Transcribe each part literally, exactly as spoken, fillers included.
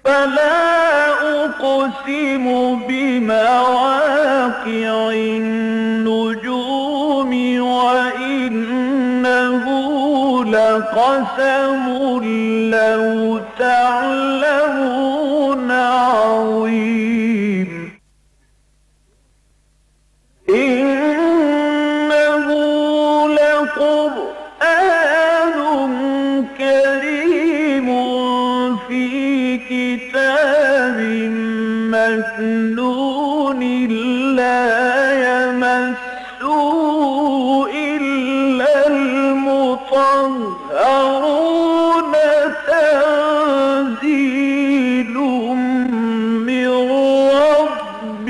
فلا أقسم بمواقع النجوم وإنه لقسم لو تعلمون عظيم إنه لقرآن كريم في كتاب مكنون لا يمسه إلا المطهرون تنزيل من رب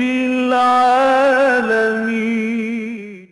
العالمين.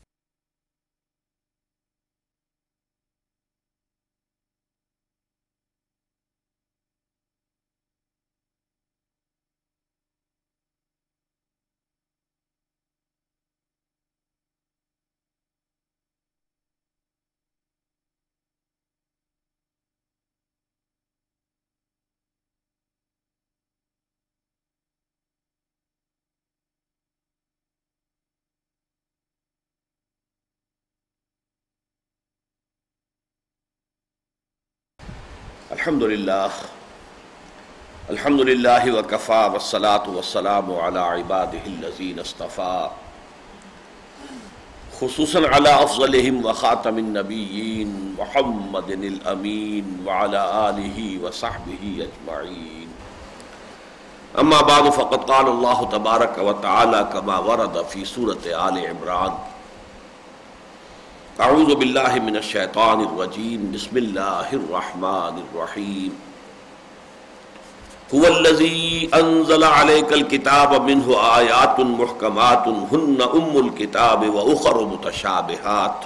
الحمد للہ الحمد للہ وکفا والصلاة والسلام على عباده الذین اصطفى خصوصاً على افضلهم وخاتم النبیین محمد الامین وعلى آلہ وصحبہ اجمعین. اما بعد فقد قال اللہ تبارک وتعالی كما ورد في سورة آل عمران: اعوذ باللہ من الشیطان الرجیم بسم اللہ الرحمن الرحیم. هو الذی انزل علیک الکتاب منہ آیات محکمات ہن ام الکتاب واخر متشابہات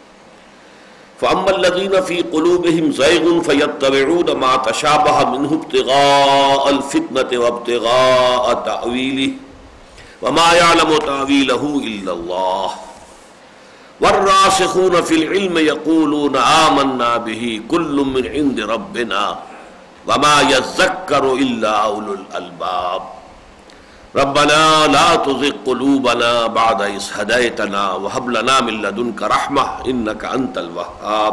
فاما الذین فی قلوبہم زیغ فیتبعون ما تشابہ منہ ابتغاء الفتنة وابتغاء تأویلہ وما یعلم تأویلہ الا اللہ والراسخون فی العلم یقولون آمنا به کل من عند ربنا وما يذکر الا اولو الالباب. ربنا لا تزغ قلوبنا بعد اذ هديتنا وهب لنا من لدنك رحمة انك انت الوهاب.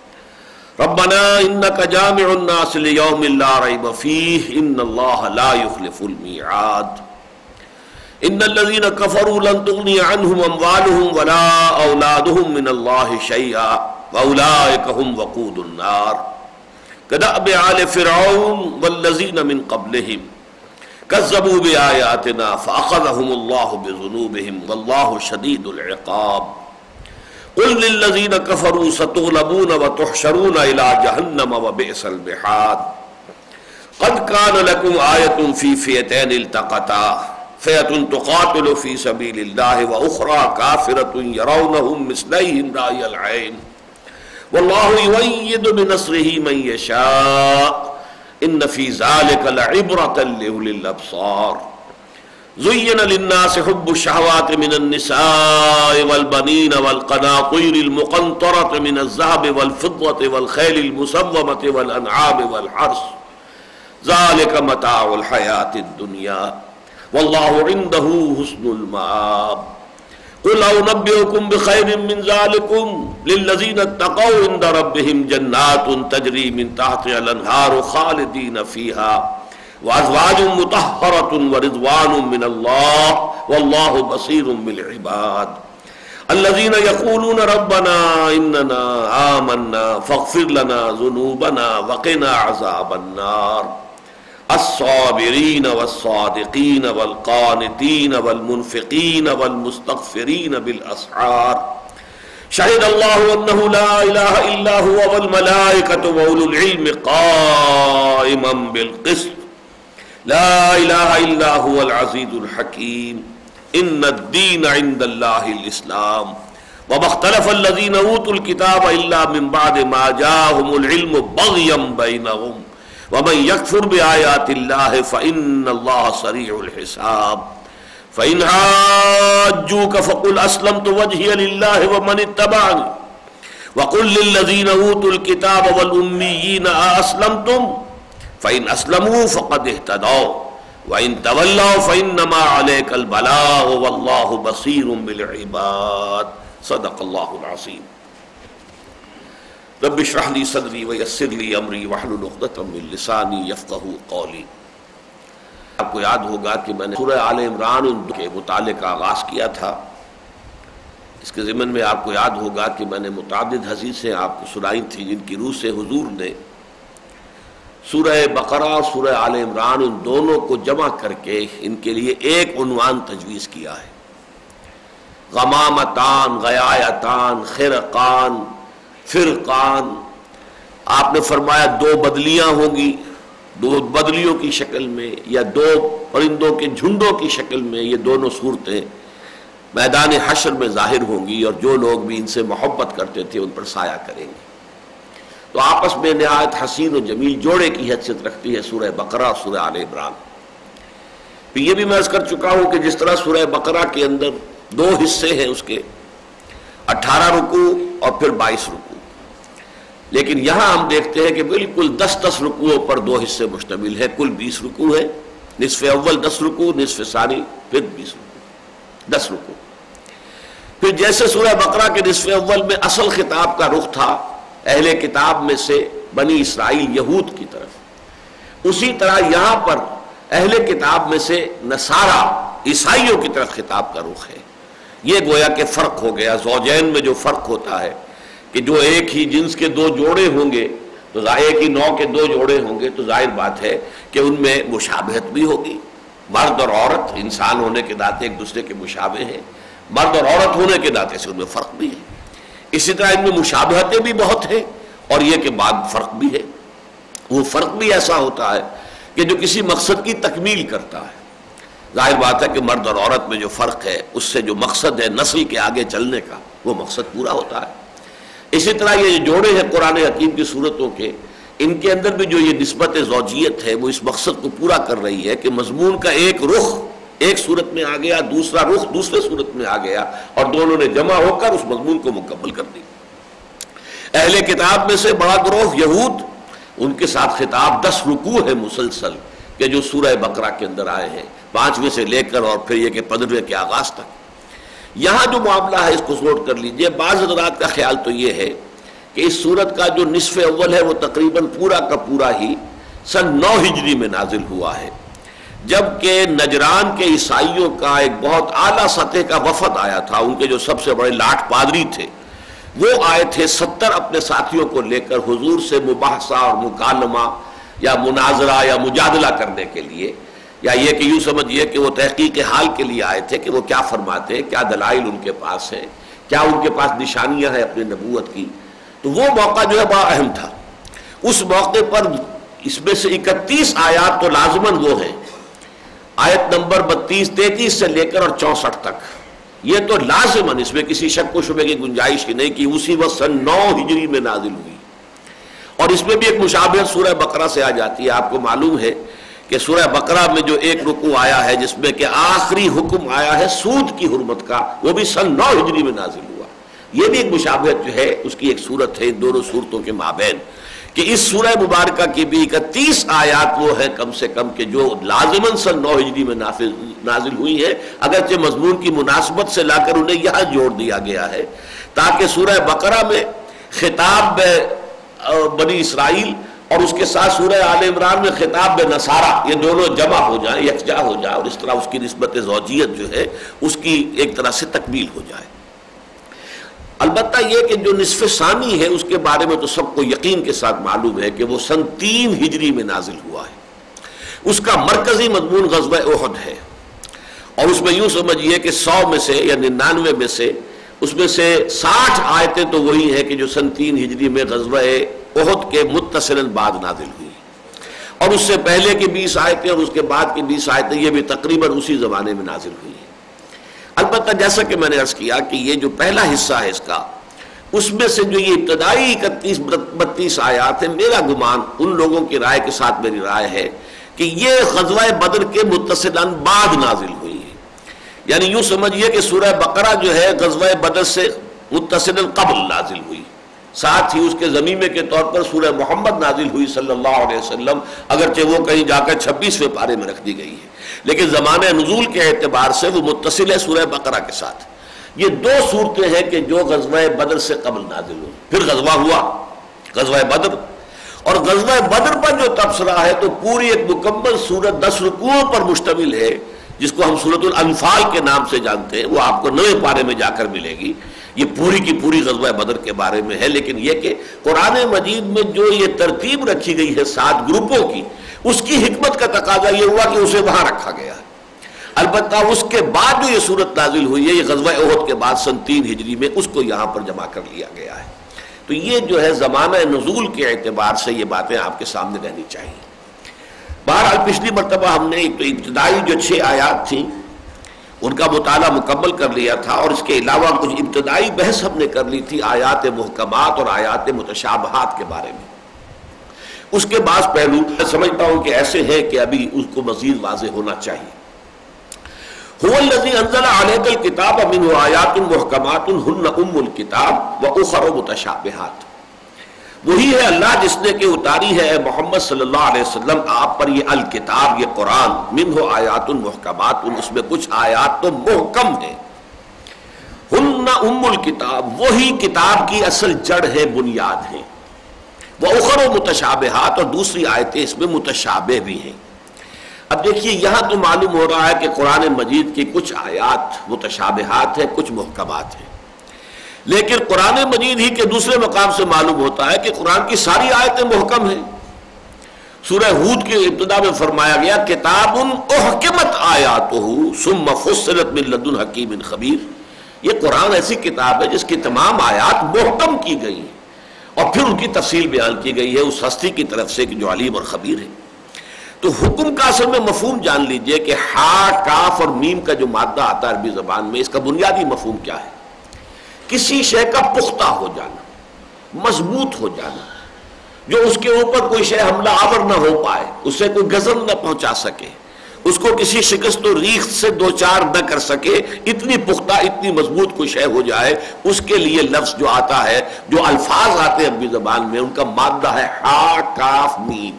ربنا انك جامع الناس ليوم لا ريب فيه ان الله لا يخلف الميعاد. ان الذين كفروا لن تغني عنهم اموالهم ولا اولادهم من الله شيئا واولئك هم وقود النار. كدأب آل فرعون والذين من قبلهم كذبوا بآياتنا فأخذهم الله بذنوبهم والله شديد العقاب. قل للذين كفروا ستغلبون وتحشرون إلى جهنم وبئس المهاد. قد كان لكم آية في فئتين التقتا فئة تقاتل في سبيل الله وأخرى كافرة يرونهم مثليهم رأي العين والله يؤيد بنصره من يشاء ان في ذلك لعبرة لأولي الأبصار. زين للناس حب الشهوات من النساء والبنين والقناطير المقنطرة من الذهب والفضة والخيل المسومة والأنعام والحرث ذلك متاع الحياة الدنيا والله عنده حسن المآب. قل أنبئكم بخير من ذلكم للذين اتقوا عند ربهم جنات تجري من تحتها الأنهار خالدين فيها وأزواج مطهرة ورضوان من الله والله بصير بالعباد. الذين يقولون ربنا إننا آمنا فاغفر لنا ذنوبنا وقنا عذاب النار. الصابرين والصادقين والقانتين والمنفقين والمستغفرين بالأسحار. شهد الله أنه لا إله إلا هو والملائكة وأولو العلم قائما بالقسط. لا إله إلا هو العزيز الحكيم. إن الدين عند الله الإسلام. وما اختلف الذين أوتوا الكتاب إلا من بعد ما جاءهم العلم بغيا بينهم ومن يكفر بآيات الله فإن الله سريع الحساب. فإن حاجوك فقل أسلمت وجهي لله ومن اتبعني وقل للذين أوتوا الكتاب والأميين أأسلمتم فإن اسلموا فقد اهتدوا وإن تولوا فإنما عليك البلاغ والله بصير بالعباد صدق اللہ العظیم. رب اشرح لي صدری ويسر لي امری واحلل عقدۃ من لسانی یفقہوا قولی. آپ کو یاد ہوگا کہ میں نے سورہ آل عمران کے مطالعے کا آغاز کیا تھا. اس کے ضمن میں آپ کو یاد ہوگا کہ میں نے متعدد حدیثیں آپ کو سنائی تھیں جن کی روح سے حضور نے سورہ بقرہ اور سورہ آل عمران ان دونوں کو جمع کر کے ان کے لیے ایک عنوان تجویز کیا ہے. غمامتان، غیایتان، خرقان، فرقان. آپ نے فرمایا دو بدلیاں ہوں گی، دو بدلیوں کی شکل میں یا دو پرندوں کے جھنڈوں کی شکل میں یہ دونوں صورتیں میدان حشر میں ظاہر ہوں گی، اور جو لوگ بھی ان سے محبت کرتے تھے ان پر سایہ کریں گے. تو آپس میں نہایت حسین و جمیل جوڑے کی حیثیت رکھتی ہے سورہ بقرہ اور سورہ آل عمران. پھر یہ بھی میں عرض کر چکا ہوں کہ جس طرح سورہ بقرہ کے اندر دو حصے ہیں اس کے اٹھارہ رکوع اور پھر بائیس رکوع، لیکن یہاں ہم دیکھتے ہیں کہ بالکل دس دس رکوعوں پر دو حصے مشتمل ہے. کل بیس رکوع ہے، نصف اول دس رکوع، نصف ثانی پھر بیس رکوع، دس رکوع. پھر جیسے سورہ بقرہ کے نصف اول میں اصل خطاب کا رخ تھا اہل کتاب میں سے بنی اسرائیل یہود کی طرف، اسی طرح یہاں پر اہل کتاب میں سے نصارہ عیسائیوں کی طرف خطاب کا رخ ہے. یہ گویا کہ فرق ہو گیا. زوجین میں جو فرق ہوتا ہے کہ جو ایک ہی جنس کے دو جوڑے ہوں گے تو ایک ہی نوع کے دو جوڑے ہوں گے تو ظاہر بات ہے کہ ان میں مشابہت بھی ہوگی. مرد اور عورت انسان ہونے کے ناطے ایک دوسرے کے مشابہ ہیں، مرد اور عورت ہونے کے ناطے سے ان میں فرق بھی ہے. اسی طرح ان میں مشابہتیں بھی بہت ہیں اور یہ کہ بعد فرق بھی ہے. وہ فرق بھی ایسا ہوتا ہے کہ جو کسی مقصد کی تکمیل کرتا ہے. ظاہر بات ہے کہ مرد اور عورت میں جو فرق ہے اس سے جو مقصد ہے نسل کے آگے چلنے کا وہ مقصد پورا ہوتا ہے. اسی طرح یہ جوڑے ہیں قرآن حکیم کی صورتوں کے، ان کے اندر بھی جو یہ نسبت زوجیت ہے وہ اس مقصد کو پورا کر رہی ہے کہ مضمون کا ایک رخ ایک صورت میں آ گیا، دوسرا رخ دوسرے صورت میں آ گیا، اور دونوں نے جمع ہو کر اس مضمون کو مکمل کر دی. اہل کتاب میں سے بڑا گروہ یہود، ان کے ساتھ خطاب دس رکوع ہے مسلسل کہ جو سورہ بقرہ کے اندر آئے ہیں، پانچویں سے لے کر اور پھر یہ کہ پندرہویں کے آغاز تک. یہاں جو معاملہ ہے اس کو نوٹ کر لیجئے. بعض حضرات کا خیال تو یہ ہے کہ اس سورت کا جو نصف اول ہے وہ تقریباً پورا کا پورا ہی سن نو ہجری میں نازل ہوا ہے، جبکہ نجران کے عیسائیوں کا ایک بہت اعلیٰ سطح کا وفد آیا تھا. ان کے جو سب سے بڑے لاٹ پادری تھے وہ آئے تھے ستر اپنے ساتھیوں کو لے کر حضور سے مباحثہ اور مکالمہ یا مناظرہ یا مجادلہ کرنے کے لیے، یا یہ کہ یوں سمجھیے کہ وہ تحقیق حال کے لیے آئے تھے کہ وہ کیا فرماتے ہیں، کیا دلائل ان کے پاس ہیں، کیا ان کے پاس نشانیاں ہیں اپنی نبوت کی. تو وہ موقع جو ہے بڑا اہم تھا. اس موقع پر اس میں سے اکتیس آیات تو لازماً وہ ہیں، آیت نمبر بتیس تینتیس سے لے کر اور چونسٹھ تک، یہ تو لازماً اس میں کسی شک و شبے کی گنجائش ہی نہیں کہ اسی وقت سن نو ہجری میں نازل ہوئی. اور اس میں بھی ایک مشابہت سورہ بقرہ سے آ جاتی ہے. آپ کو معلوم ہے کہ سورہ بقرہ میں جو ایک رکوع آیا ہے جس میں کہ آخری حکم آیا ہے سود کی حرمت کا، وہ بھی سن نو ہجری میں نازل ہوا. یہ بھی ایک مشابہت جو ہے اس کی ایک صورت ہے ان دونوں صورتوں کے مابین، کہ اس سورہ مبارکہ کی بھی اکتیس آیات وہ ہیں کم سے کم کہ جو لازماً سن نو ہجری میں نازل ہوئی ہے، اگرچہ مضمون کی مناسبت سے لا کر انہیں یہاں جوڑ دیا گیا ہے تاکہ سورہ بقرہ میں خطاب بنی اسرائیل اور اس کے ساتھ سورہ آل عمران میں خطاب نصارہ یہ دونوں جمع ہو جائیں، یکجا ہو جائے، اور اس طرح اس کی نسبت زوجیت جو ہے اس کی ایک طرح سے تکمیل ہو جائے. البتہ یہ کہ جو نصف ثانی ہے اس کے بارے میں تو سب کو یقین کے ساتھ معلوم ہے کہ وہ سن تین ہجری میں نازل ہوا ہے. اس کا مرکزی مضمون غزوہ احد ہے، اور اس میں یوں سمجھیے کہ سو میں سے یا ننانوے میں سے اس میں سے ساٹھ آیتیں تو وہی ہیں کہ جو سن تین ہجری میں غزوہ احد کے متصلاً بعد نازل ہوئی، اور اس سے پہلے کی بیس آیتیں اور اس کے بعد کی بیس آیتیں یہ بھی تقریباً اسی زمانے میں نازل ہوئی ہیں. البتہ جیسا کہ میں نے عرض کیا کہ یہ جو پہلا حصہ ہے اس کا، اس میں سے جو یہ ابتدائی اکتیس بتیس آیات ہیں، میرا گمان ان لوگوں کی رائے کے ساتھ میری رائے ہے کہ یہ غزوہ بدر کے متصلاً بعد نازل ہوئی ہے. یعنی یوں سمجھیے کہ سورہ بقرہ جو ہے غزوہ بدر سے متصلاً قبل نازل ہوئی، ساتھ ہی اس کے ضمیمے کے طور پر سورہ محمد نازل ہوئی صلی اللہ علیہ وسلم، اگرچہ وہ کہیں جا کر چھبیسویں پارے میں رکھ دی گئی ہے، لیکن زمانہ نزول کے اعتبار سے وہ متصل ہے سورہ بقرہ کے ساتھ۔ یہ دو صورتیں ہیں کہ جو غزوہ بدر سے قبل نازل ہوئی۔ پھر غزوہ ہوا، غزوہ بدر، اور غزوہ بدر پر جو تبصرہ ہے تو پوری ایک مکمل سورت دس رکوعوں پر مشتمل ہے، جس کو ہم سورۃ الانفال کے نام سے جانتے ہیں، وہ آپ کو نویں پارے میں جا کر ملے گی۔ یہ پوری کی پوری غزوہ بدر کے بارے میں ہے، لیکن یہ کہ قرآن مجید میں جو یہ ترتیب رکھی گئی ہے سات گروپوں کی، اس کی حکمت کا تقاضا یہ ہوا کہ اسے وہاں رکھا گیا ہے۔ البتہ اس کے بعد جو یہ صورت نازل ہوئی ہے، یہ غزوہ احد کے بعد سن تین ہجری میں، اس کو یہاں پر جمع کر لیا گیا ہے۔ تو یہ جو ہے زمانہ نزول کے اعتبار سے یہ باتیں آپ کے سامنے رہنی چاہیے۔ بہرحال پچھلی مرتبہ ہم نے ایک تو ابتدائی جو چھ آیات تھیں ان کا مطالعہ مکمل کر لیا تھا، اور اس کے علاوہ کچھ ابتدائی بحث ہم نے کر لی تھی آیات محکمات اور آیات متشابہات کے بارے میں۔ اس کے بعض پہلو میں سمجھتا ہوں کہ ایسے ہیں کہ ابھی اس کو مزید واضح ہونا چاہیے۔ هو الذی انزل علیک الکتاب منہ آیات محکمات ہن ام الکتاب واخر متشابہات، وہی ہے اللہ جس نے کہ اتاری ہے اے محمد صلی اللہ علیہ وسلم آپ پر یہ الکتاب، یہ قرآن، منہ آیات محکمات، اس میں کچھ آیات تو محکم ہیں، ہن ام الکتاب، وہی کتاب کی اصل جڑ ہے، بنیاد ہے، واخر متشابہات، اور دوسری آیتیں اس میں متشابہ بھی ہیں۔ اب دیکھیے یہاں تو معلوم ہو رہا ہے کہ قرآن مجید کی کچھ آیات متشابہات ہیں، کچھ محکمات ہیں، لیکن قرآن مجید ہی کے دوسرے مقام سے معلوم ہوتا ہے کہ قرآن کی ساری آیتیں محکم ہیں۔ سورہ ہود کے ابتدا میں فرمایا گیا کتاب احکمت آیاتہ ثم فصلت من لدن حکیم خبیر، یہ قرآن ایسی کتاب ہے جس کی تمام آیات محکم کی گئی ہیں اور پھر ان کی تفصیل بیان کی گئی ہے اس ہستی کی طرف سے کہ جو علیم اور خبیر ہے۔ تو حکم کا اصل میں مفہوم جان لیجئے کہ ہا، کاف اور میم کا جو مادہ آتا ہے عربی زبان میں، اس کا بنیادی مفہوم کیا ہے؟ کسی شے کا پختہ ہو جانا، مضبوط ہو جانا، جو اس کے اوپر کوئی شے حملہ آور نہ ہو پائے، اسے کوئی غضب نہ پہنچا سکے، اس کو کسی شکست و ریخت سے دو چار نہ کر سکے، اتنی پختہ اتنی مضبوط کوئی شے ہو جائے، اس کے لیے لفظ جو آتا ہے، جو الفاظ آتے ہیں عربی زبان میں، ان کا مادہ ہے ہا، کاف، میم۔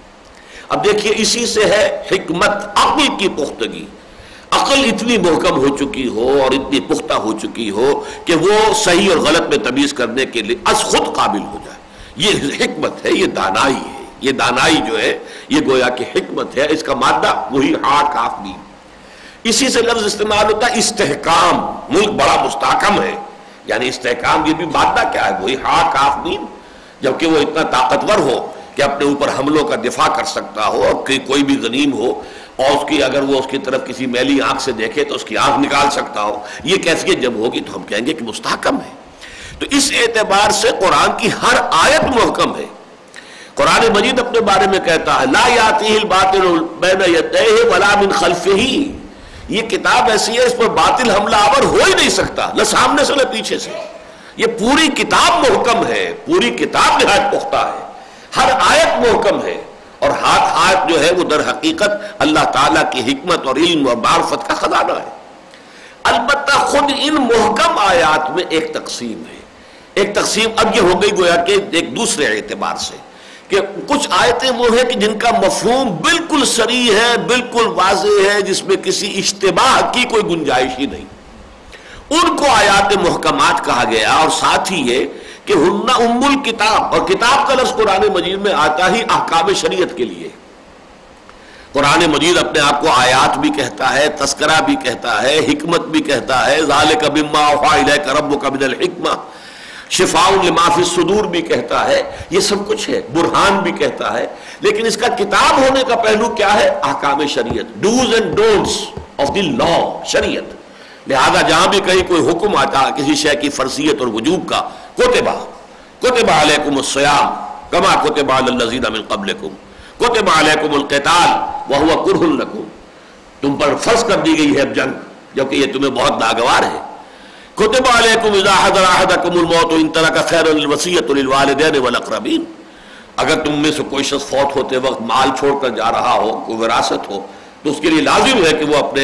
اب دیکھیے اسی سے ہے حکمت، عقل کی پختگی، عقل اتنی محکم ہو چکی ہو اور اتنی پختہ ہو چکی ہو کہ وہ صحیح اور غلط میں تمیز کرنے کے لیے از خود قابل ہو جائے، یہ حکمت ہے، یہ دانائی ہے، یہ دانائی جو ہے یہ گویا کہ حکمت ہے، اس کا مادہ وہی ہا، کاف، میم۔ اسی سے لفظ استعمال ہوتا ہے استحکام، ملک بڑا مستحکم ہے، یعنی استحکام یہ بھی مادہ کیا ہے، وہی ہا، کاف، میم، جبکہ وہ اتنا طاقتور ہو کہ اپنے اوپر حملوں کا دفاع کر سکتا ہو، اور کہ کوئی بھی غنیم ہو اور اس کی اگر وہ اس کی طرف کسی میلی آنکھ سے دیکھے تو اس کی آنکھ نکال سکتا ہو، یہ کیفیت جب ہوگی تو ہم کہیں گے کہ مستحکم ہے۔ تو اس اعتبار سے قرآن کی ہر آیت محکم ہے۔ قرآن مجید اپنے بارے میں کہتا ہے لا یاتیہ الباطل بین یدیہ ولا من خلفہ، یہ کتاب ایسی ہے اس پر باطل حملہ آور ہو ہی نہیں سکتا، نہ سامنے سے نہ پیچھے سے۔ یہ پوری کتاب محکم ہے، پوری کتاب نہایت پختہ ہے، ہر آیت محکم ہے، اور ہاتھ آیت جو ہے وہ در حقیقت اللہ تعالیٰ کی حکمت اور علم اور معرفت کا خزانہ ہے۔ البتہ خود ان محکم آیات میں ایک تقسیم ہے، ایک تقسیم اب یہ ہو گئی گویا کہ ایک دوسرے اعتبار سے کہ کچھ آیتیں وہ ہیں کہ جن کا مفہوم بالکل صریح ہے، بالکل واضح ہے، جس میں کسی اشتباہ کی کوئی گنجائش ہی نہیں، ان کو آیات محکمات کہا گیا۔ اور ساتھ ہی یہ کہ ہن ام الکتاب، اور کتاب کا لفظ قرآن مجید میں آتا ہی احکام شریعت کے لیے۔ قرآن مجید اپنے آپ کو آیات بھی کہتا ہے، تذکرہ بھی کہتا ہے، حکمت بھی کہتا ہے، ذالک مما اوحی الیک ربک من الحکمہ، شفاء لما فی الصدور بھی کہتا ہے، یہ سب کچھ ہے، برہان بھی کہتا ہے، لیکن اس کا کتاب ہونے کا پہلو کیا ہے؟ احکام شریعت، do's and don'ts of the law, شریعت۔ لہذا جہاں بھی کہیں کوئی حکم آتا کسی شے کی فرضیت اور وجوب کا، کتبہ کتب علیکم الصیام کما کتب علی الذین من قبلکم کتب علیکم القتال وہو کرہ لکم، تم پر فرض کر دی گئی ہے اب جنگ جبکہ یہ تمہیں بہت ناگوار ہے۔ کتب علیکم اذا حضر احدکم الموت ان ترک خیرا الوصیۃ للوالدین والاقربین، اگر تم میں سے کوئی شخص فوت ہوتے وقت مال چھوڑ کر جا رہا ہو، کوئی وراثت ہو، تو اس کے لیے لازم ہے کہ وہ اپنے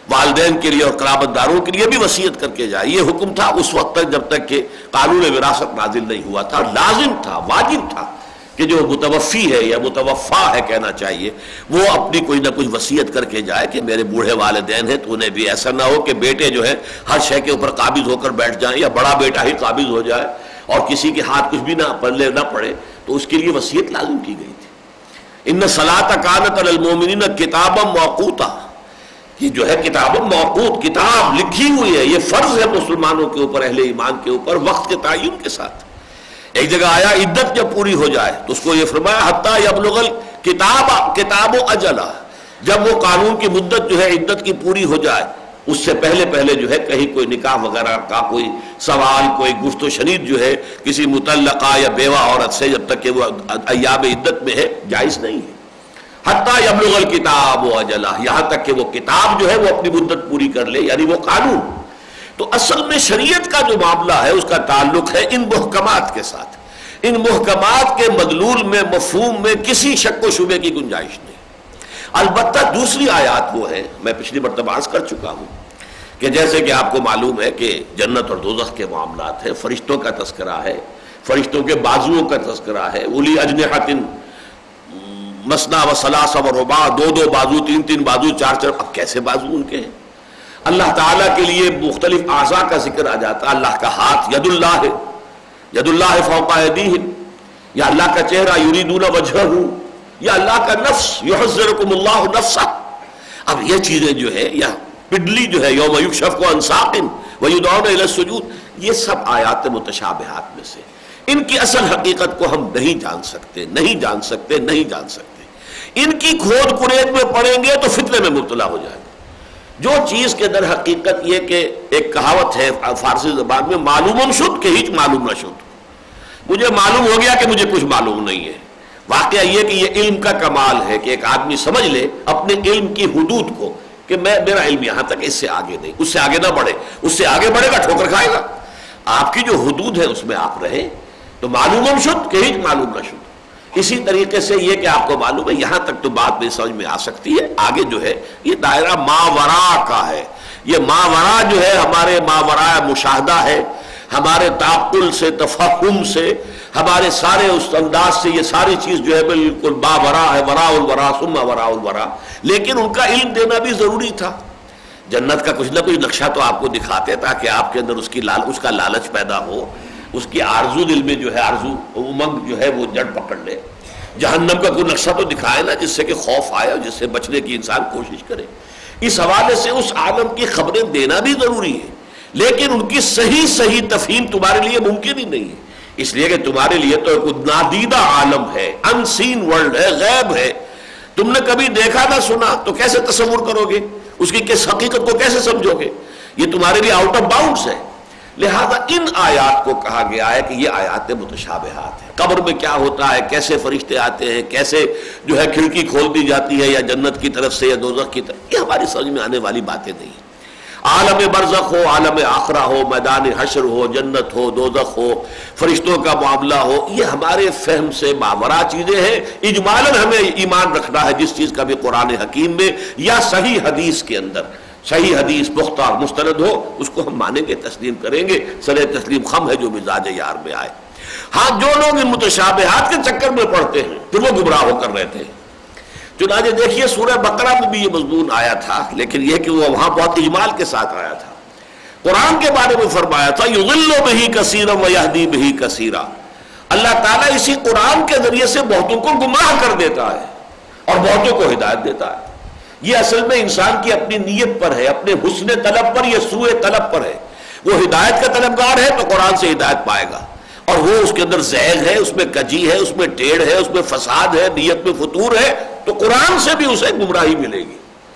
والدین کے لیے اور قرابت داروں کے لیے بھی وصیت کر کے جائے. یہ حکم تھا اس وقت تک جب تک کہ قانون وراثت نازل نہیں ہوا تھا. لازم تھا، واجب تھا کہ جو متوفی ہے یا متوفا ہے کہنا چاہیے، وہ اپنی کوئی نہ کوئی وصیت کر کے جائے کہ میرے بوڑھے والدین ہیں تو انہیں بھی ایسا نہ ہو کہ بیٹے جو ہے ہر شے کے اوپر قابض ہو کر بیٹھ جائیں یا بڑا بیٹا ہی قابض ہو جائے اور کسی کے ہاتھ کچھ بھی نہ پلے نہ پڑے. تو اس کے لیے وصیت لازم کی گئی تھی. ان الصلاۃ کانت علی المؤمنین کتابا موقوتا، یہ جو ہے کتاب موقوت، کتاب لکھی ہوئی ہے، یہ فرض ہے مسلمانوں کے اوپر، اہل ایمان کے اوپر، وقت کے تعین کے ساتھ. ایک جگہ آیا عدت جب پوری ہو جائے تو اس کو یہ فرمایا حتی یبلغ الکتاب کتاب اجلہ، جب وہ قانون کی مدت جو ہے عدت کی پوری ہو جائے اس سے پہلے پہلے جو ہے کہیں کوئی نکاح وغیرہ کا کوئی سوال، کوئی گفت و شنید جو ہے کسی مطلقہ یا بیوہ عورت سے جب تک کہ وہ ایام عدت میں ہے جائز نہیں ہے. حتی یبلغ الکتاب اجلہ، یہاں تک کہ وہ کتاب جو ہے وہ اپنی مدت پوری کر لے، یعنی وہ قانون. تو اصل میں شریعت کا جو معاملہ ہے اس کا تعلق ہے ان محکمات کے ساتھ. ان محکمات کے مدلول میں، مفہوم میں کسی شک و شبے کی گنجائش نہیں. البتہ دوسری آیات وہ ہے، میں پچھلی مرتبہ عرض کر چکا ہوں کہ جیسے کہ آپ کو معلوم ہے کہ جنت اور دوزخ کے معاملات ہیں، فرشتوں کا تذکرہ ہے، فرشتوں کے بازوؤں کا تذکرہ ہے. اولی اجنحۃ مثنی و ثلاث و رباع، دو دو بازو، تین تین بازو، چار چار. اب کیسے بازو ان کے ہیں؟ اللہ تعالیٰ کے لیے مختلف اعضاء کا ذکر آ جاتا ہے. اللہ کا ہاتھ ید اللہ ہے، ید اللہ فوق ایدیہم، یا اللہ کا چہرہ یریدون وجہہ، یا اللہ کا نفس یحذرکم اللہ نفسہ. اب یہ چیزیں جو ہے یا پڈلی جو ہے یوم یکشف عن ساق ویدعون الی السجود، یہ سب آیات متشابہات میں سے. ان کی اصل حقیقت کو ہم نہیں جان سکتے، نہیں جان سکتے، نہیں جان سکتے. ان کی کھود کنید میں پڑیں گے تو فتنے میں مبتلا ہو جائیں گے. جو چیز کے در حقیقت یہ کہ ایک کہاوت ہے فارسی زبان میں، معلوم شد کہ ہیچ معلوم نہ شد. مجھے معلوم ہو گیا کہ مجھے کچھ معلوم نہیں ہے. واقعہ یہ کہ یہ علم کا کمال ہے کہ ایک آدمی سمجھ لے اپنے علم کی حدود کو کہ میں میرا علم یہاں تک، اس سے آگے نہیں، اس سے آگے نہ بڑھے. اس سے آگے بڑھے گا ٹھوکر کھائے گا. آپ کی جو حدود ہے اس میں آپ رہیں تو معلوم شد کہ ہیچ معلوم نہ شد. اسی طریقے سے یہ کہ آپ کو معلوم ہے یہاں تک تو بات بھی سمجھ میں آ سکتی ہے، آگے جو ہے یہ دائرہ ماورا کا ہے. یہ ماورا جو ہے ہمارے ماورا مشاہدہ ہے، ہمارے تعقل سے، تفہم سے، ہمارے سارے اس انداز سے یہ ساری چیز جو ہے بالکل باورا ہے، وراء الورا ثم وراء الورا. لیکن ان کا علم دینا بھی ضروری تھا. جنت کا کچھ نہ کچھ نقشہ تو آپ کو دکھاتے تاکہ آپ کے اندر اس کی لال اس کا لالچ پیدا ہو، اس کی آرزو دل میں جو ہے آرزو امنگ جو ہے وہ جڑ پکڑ لے. جہنم کا کوئی نقشہ تو دکھائے نا جس سے کہ خوف آئے اور جس سے بچنے کی انسان کوشش کرے. اس حوالے سے اس عالم کی خبریں دینا بھی ضروری ہے، لیکن ان کی صحیح صحیح تفہیم تمہارے لیے ممکن ہی نہیں ہے. اس لیے کہ تمہارے لیے تو ایک نادیدہ عالم ہے، ان سین ورلڈ ہے، غیب ہے. تم نے کبھی دیکھا نہ سنا تو کیسے تصور کرو گے؟ اس کی کس حقیقت کو کیسے سمجھو گے؟ یہ تمہارے لیے آؤٹ آف باؤنڈز ہے. لہذا ان آیات کو کہا گیا ہے کہ یہ آیات متشابہات ہیں. قبر میں کیا ہوتا ہے، کیسے فرشتے آتے ہیں، کیسے جو ہے کھڑکی کھول دی جاتی ہے یا جنت کی طرف سے یا دوزخ کی طرف، یہ ہماری سمجھ میں آنے والی باتیں نہیں ہیں. عالم برزخ ہو، عالم آخرہ ہو، میدان حشر ہو، جنت ہو، دوزخ ہو، فرشتوں کا معاملہ ہو، یہ ہمارے فہم سے ماورا چیزیں ہیں. اجمالاً ہمیں ایمان رکھنا ہے جس چیز کا بھی قرآن حکیم میں یا صحیح حدیث کے اندر، صحیح حدیث پختہ اور مستند ہو، اس کو ہم مانیں گے، تسلیم کریں گے. سر تسلیم خم ہے جو مزاج یار میں آئے. ہاں جو لوگ ان متشابہات کے چکر میں پڑتے ہیں پھر وہ گمراہ ہو کر رہتے ہیں. چنانچہ دیکھیے سورہ بقرہ میں بھی یہ مضمون آیا تھا، لیکن یہ کہ وہ وہاں بہت اجمال کے ساتھ آیا تھا. قرآن کے بارے میں فرمایا تھا یضل بہ کثیرا ویہدی بہ کثیرا. اللہ تعالیٰ اسی قرآن کے ذریعے سے بہتوں کو گمراہ کر دیتا ہے اور بہتوں کو ہدایت دیتا ہے. یہ اصل میں انسان کی اپنی نیت پر ہے، اپنے حسن طلب پر یا سوء طلب پر ہے. وہ ہدایت کا طلبگار ہے تو قرآن سے ہدایت پائے گا، اور وہ اس کے اندر زیغ ہے، اس میں کجی ہے، اس میں ٹیڑھ ہے، اس میں فساد ہے، نیت میں فطور ہے، تو قرآن سے بھی اسے گمراہی ملے گی.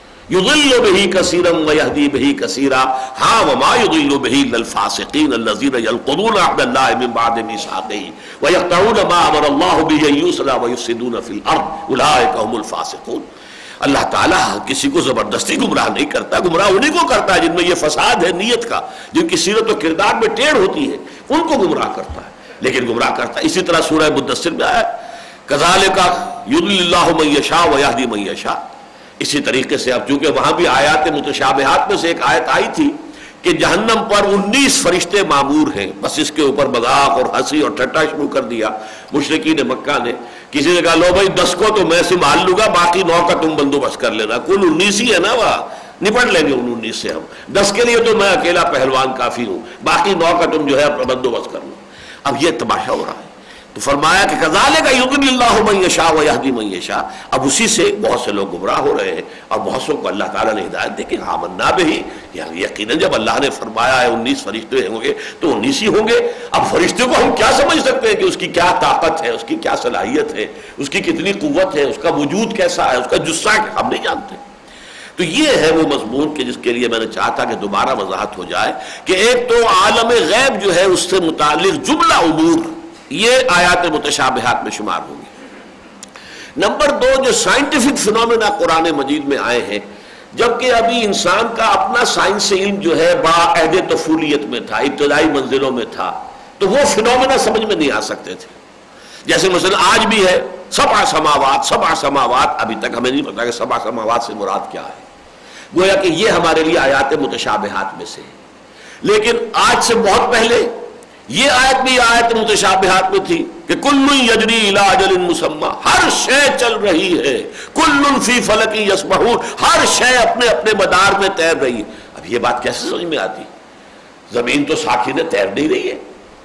یضل بہ کثیرا ویہدی بہ کثیرا. ہاں وما یضل بہ الا الفاسقین الذین ینقضون عہد اللہ من بعد میثاقہ ویقطعون ما امر اللہ بہ ان یوصل ویفسدون فی الارض اولئک هم الفاسقون. اللہ تعالیٰ کسی کو زبردستی گمراہ نہیں کرتا، گمراہ انہیں کو کرتا ہے جن میں یہ فساد ہے نیت کا، جن کی سیرت و کردار میں ٹیڑھ ہوتی ہے، ان کو گمراہ کرتا ہے. لیکن گمراہ کرتا ہے. اسی طرح سورہ مدثر میں آیا کذالک یضل اللہ من یشاء ویہدی من یشاء. اسی طریقے سے اب چونکہ وہاں بھی آیات متشابہات میں سے ایک آیت آئی تھی کہ جہنم پر انیس فرشتے معمور ہیں، بس اس کے اوپر مذاق اور ہنسی اور ٹھٹا شروع کر دیا مشرکین مکہ نے. کسی نے کہا لو بھائی دس کو تو میں سنبھال لوں گا، باقی نو کا تم بندوبست کر لینا. کل انیس ہی ہے نا، وہاں نپٹ لیں گے ان انیس سے ہم. دس کے لیے تو میں اکیلا پہلوان کافی ہوں، باقی نو کا تم جو ہے بندوبست کر لو. اب یہ تماشا ہو رہا ہے. تو فرمایا کہ کذالک یضل اللہ من یشاء ویہدی من یشاء. اب اسی سے بہت سے لوگ گمراہ ہو رہے ہیں اور بہت سے کو اللہ تعالیٰ نے ہدایت دی کہ آمنا بہ، یعنی یقیناً جب اللہ نے فرمایا ہے انیس فرشتے ہوں گے تو انیس ہی ہوں گے. اب فرشتے کو ہم کیا سمجھ سکتے ہیں کہ اس کی کیا طاقت ہے، اس کی کیا صلاحیت ہے، اس کی کتنی قوت ہے، اس کا وجود کیسا ہے، اس کا جسہ کیا، ہم نہیں جانتے. تو یہ ہے وہ مضمون کہ جس کے لیے میں نے چاہا تھا کہ دوبارہ وضاحت ہو جائے کہ ایک تو عالم غیب جو ہے اس سے متعلق جملہ امور یہ آیات متشابہات میں شمار ہوں گی. نمبر دو، جو سائنٹیفک فنومینا قرآن مجید میں آئے ہیں، جبکہ ابھی انسان کا اپنا سائنس علم جو ہے بڑا عہد طفولیت میں تھا، ابتدائی منزلوں میں تھا، تو وہ فنومینا سمجھ میں نہیں آ سکتے تھے. جیسے مثلا آج بھی ہے سبع سماوات، سبع سماوات، ابھی تک ہمیں نہیں پتا کہ سبع سماوات سے مراد کیا ہے. گویا کہ یہ ہمارے لیے آیات متشابہات میں سے ہے. لیکن آج سے بہت پہلے یہ آیت بھی آیت متشابہات میں تھی کہ کل یجری الی اجل مسمی، ہر شے چل رہی ہے، کل فی فلک یسبحون، ہر شے اپنے اپنے مدار میں تیر رہی ہے. اب یہ بات کیسے سمجھ میں آتی؟ زمین تو ساکن ہے، تیر نہیں رہی ہے.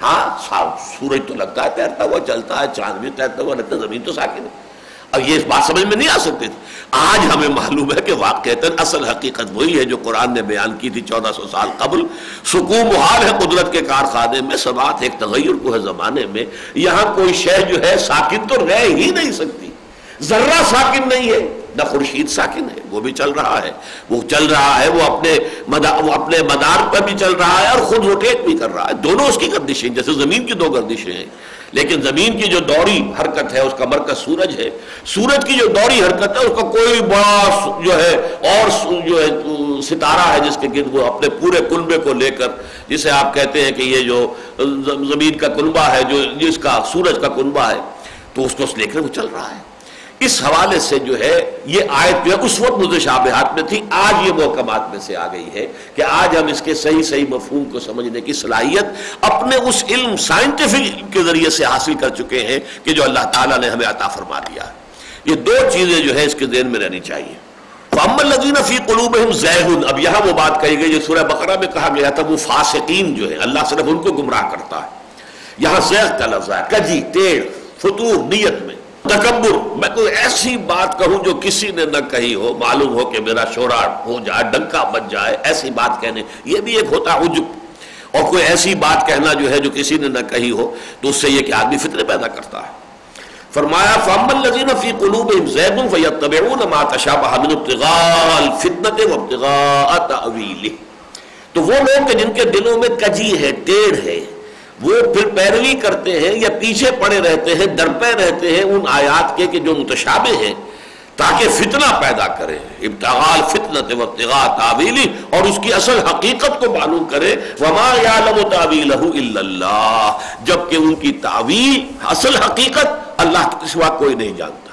ہاں سورج تو لگتا ہے تیرتا ہوا چلتا ہے، چاند بھی تیرتا ہوا لگتا ہے، زمین تو ساکن ہے. اب یہ اس بات سمجھ میں نہیں آ سکتی تھی. آج ہمیں معلوم ہے کہ واقعتاً اصل حقیقت وہی ہے جو قرآن نے بیان کی تھی چودہ سو سال قبل. سکون محال ہے قدرت کے کارخانے میں، سبات ایک تغیر کو ہے زمانے میں. یہاں کوئی شے جو ہے ساکن تو رہ ہی نہیں سکتی. ذرہ ساکن نہیں ہے، نہ خورشید ساکن ہے، وہ بھی چل رہا ہے، وہ چل رہا ہے، وہ اپنے مدار وہ اپنے مدار پر بھی چل رہا ہے اور خود روٹیٹ بھی کر رہا ہے. دونوں اس کی گردشیں جیسے زمین کی دو گردشیں ہیں. لیکن زمین کی جو دوڑی حرکت ہے اس کا مرکز سورج ہے، سورج کی جو دوڑی حرکت ہے اس کا کوئی بڑا جو ہے اور جو ہے ستارہ ہے جس کے گرد وہ اپنے پورے کنبے کو لے کر، جسے آپ کہتے ہیں کہ یہ جو زمین کا کنبہ ہے، جو جس کا سورج کا کنبہ ہے، تو اس کو لے کر وہ چل رہا ہے. اس حوالے سے جو ہے یہ آیت جو ہے اس وقت متشابہات میں تھی، آج یہ محکمات میں سے آ گئی ہے کہ آج ہم اس کے صحیح صحیح مفہوم کو سمجھنے کی صلاحیت اپنے اس علم سائنٹیفک کے ذریعے سے حاصل کر چکے ہیں کہ جو اللہ تعالیٰ نے ہمیں عطا فرما دیا ہے. یہ دو چیزیں جو ہے اس کے ذہن میں رہنی چاہیے. فَأَمَّا الَّذِينَ فِي قُلُوبِهِمْ زَيْغٌ، اب یہاں وہ بات کہی گئی جو سورہ بقرہ میں کہا گیا تھا وہ فاسقین جو ہے اللہ صرف ان کو گمراہ کرتا ہے. یہاں زیغ کا لفظ ہے، کجی، ٹیڑھ، فتور نیت میں، تکبر. میں کوئی ایسی بات کہوں جو کسی نے نہ کہی ہو، معلوم ہو کہ میرا شورا ہو جائے، ڈنکا بج جائے، ایسی بات کہنے، یہ بھی ایک ہوتا عجب. اور کوئی ایسی بات کہنا جو ہے جو کسی نے نہ کہی ہو تو اس سے یہ کہ آدمی فتنے پیدا کرتا ہے. فرمایا فَأَمَّا الَّذِينَ فِي قُلُوبِهِمْ زَيْغٌ فَيَتَّبِعُونَ مَا تَشَابَهَ مِنْهُ ابْتِغَاءَ الْفِتْنَةِ وَابْتِغَاءَ تَأْوِيلِهِ. تو وہ لوگ کہ جن کے دلوں میں کجی ہے، ٹیڑھ ہے، وہ پھر پیروی کرتے ہیں یا پیچھے پڑے رہتے ہیں، درپے رہتے ہیں ان آیات کے کہ جو متشابہ ہیں تاکہ فتنہ پیدا کرے. ابتغاء الفتنة وابتغاء تاویلہ، اور اس کی اصل حقیقت کو معلوم کرے. وما یعلم تاویلہ الا اللہ، جبکہ ان کی تعویل اصل حقیقت اللہ کے سوا کوئی نہیں جانتا.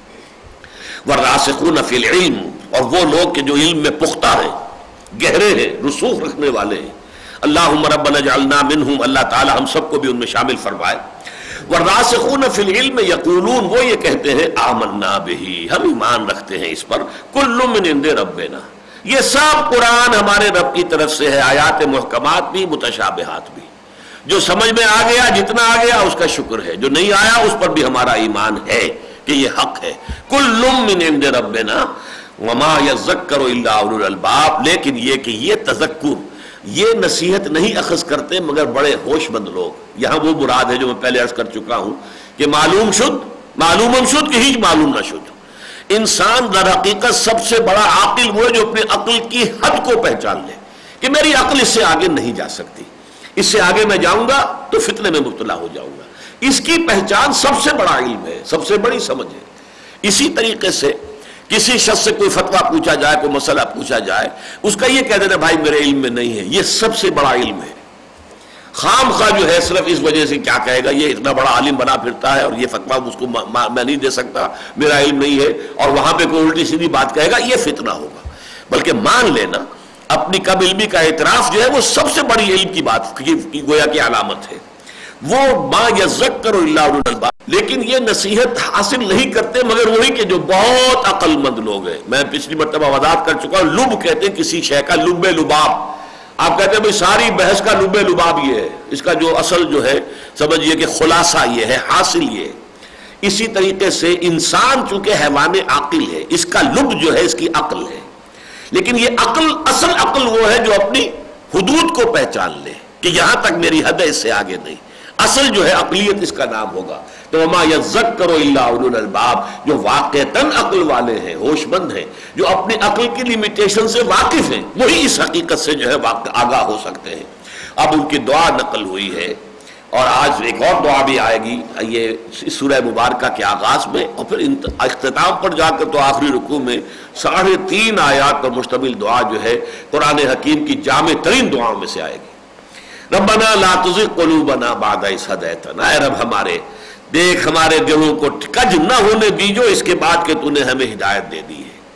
والراسخون فی العلم، اور وہ لوگ کہ جو علم میں پختہ ہیں، گہرے ہیں، رسوخ رکھنے والے ہیں. اللہم ربنا اجعلنا منہم، اللہ تعالی ہم سب کو بھی ان میں شامل فرمائے. والراسخون فی العلم یقولون، وہ یہ کہتے ہیں آمنا بہ، ہم ایمان رکھتے ہیں اس پر، کل من عند ربنا، یہ سب قرآن ہمارے رب کی طرف سے ہے، آیات محکمات بھی متشابہات بھی. جو سمجھ میں آ گیا، جتنا آ گیا اس کا شکر ہے، جو نہیں آیا اس پر بھی ہمارا ایمان ہے کہ یہ حق ہے. کل من عند ربنا وما یذکر الا اولو الالباب، لیکن یہ کہ یہ تذکر، یہ نصیحت نہیں اخذ کرتے مگر بڑے ہوش مند لوگ. یہاں وہ مراد ہے جو میں پہلے عرض کر چکا ہوں کہ معلوم شد، معلوم شد کہ ہیچ معلوم نہ شد. انسان در حقیقت سب سے بڑا عاقل وہ ہے جو اپنی عقل کی حد کو پہچان لے کہ میری عقل اس سے آگے نہیں جا سکتی، اس سے آگے میں جاؤں گا تو فتنے میں مبتلا ہو جاؤں گا. اس کی پہچان سب سے بڑا علم ہے، سب سے بڑی سمجھ ہے. اسی طریقے سے کسی شخص سے کوئی فتویٰ پوچھا جائے، کوئی مسئلہ پوچھا جائے، اس کا یہ کہہ دینا بھائی میرے علم میں نہیں ہے، یہ سب سے بڑا علم ہے. خام خواہ جو ہے صرف اس وجہ سے کیا کہے گا یہ اتنا بڑا عالم بنا پھرتا ہے اور یہ فتویٰ اس کو میں نہیں دے سکتا، میرا علم نہیں ہے، اور وہاں پہ کوئی الٹی سیدھی بات کہے گا، یہ فتنہ ہوگا۔ بلکہ مان لینا اپنی کم علمی کا اعتراف جو ہے وہ سب سے بڑی علم کی بات کی گویا کی علامت ہے۔ وہ ما یذکر الا اولو الالباب، لیکن یہ نصیحت حاصل نہیں کرتے مگر وہی کہ جو بہت عقل مند لوگ ہیں۔ میں پچھلی مرتبہ وضاحت کر چکا ہوں، لب کہتے ہیں کسی شے کا، لب لباب۔ آپ کہتے ہیں بھائی ساری بحث کا لب لباب یہ ہے، اس کا جو اصل جو ہے سمجھئے کہ خلاصہ یہ ہے، حاصل یہ ہے۔ اسی طریقے سے انسان چونکہ حیوان عاقل ہے، اس کا لب جو ہے اس کی عقل ہے، لیکن یہ عقل اصل عقل وہ ہے جو اپنی حدود کو پہچان لے کہ یہاں تک میری حد ہے، اس سے آگے نہیں۔ اصل جو ہے عقلیت اس کا نام ہوگا۔ تو وما یذکر الا اولو الالباب، جو واقعتاً عقل والے ہیں، ہوش مند ہیں، جو اپنی عقل کی لیمیٹیشن سے واقف ہیں، وہی اس حقیقت سے جو ہے آگاہ ہو سکتے ہیں۔ اب ان کی دعا نقل ہوئی ہے، اور آج ایک اور دعا بھی آئے گی یہ سورہ مبارکہ کے آغاز میں، اور پھر اختتام پر جا کر تو آخری رکوع میں ساڑھے تین آیات پر مشتمل دعا جو ہے قرآن حکیم کی جامع ترین دعاؤں میں سے آئے گی۔ ربنا لا تزغ قلوبنا بعد اذ ہدیتنا، اے رب ہمارے دیکھ ہمارے دلوں کو کج نہ ہونے دیجو اس کے بعد کہ تو نے ہمیں ہدایت دے دی ہے۔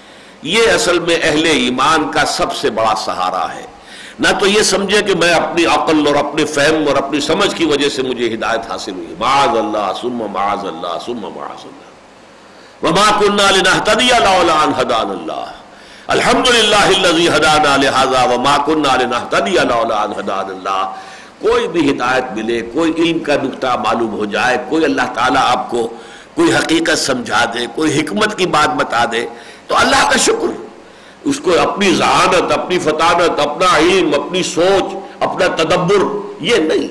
یہ اصل میں اہل ایمان کا سب سے بڑا سہارا ہے، نہ تو یہ سمجھے کہ میں اپنی عقل اور اپنے فہم اور اپنی سمجھ کی وجہ سے مجھے ہدایت حاصل ہوئی، معاذ اللہ ثم معاذ اللہ ثم معاذ اللہ، وما كنا لنهتدي لولا ان هدانا الله، الحمد للہ الذی ہدانا لہذا وما كنا لنهتدي لولا ان هدانا الله۔ کوئی بھی ہدایت ملے، کوئی علم کا نقطہ معلوم ہو جائے، کوئی اللہ تعالیٰ آپ کو کوئی حقیقت سمجھا دے، کوئی حکمت کی بات بتا دے تو اللہ کا شکر، اس کو اپنی ذہانت، اپنی فطانت، اپنا علم، اپنی سوچ، اپنا تدبر یہ نہیں۔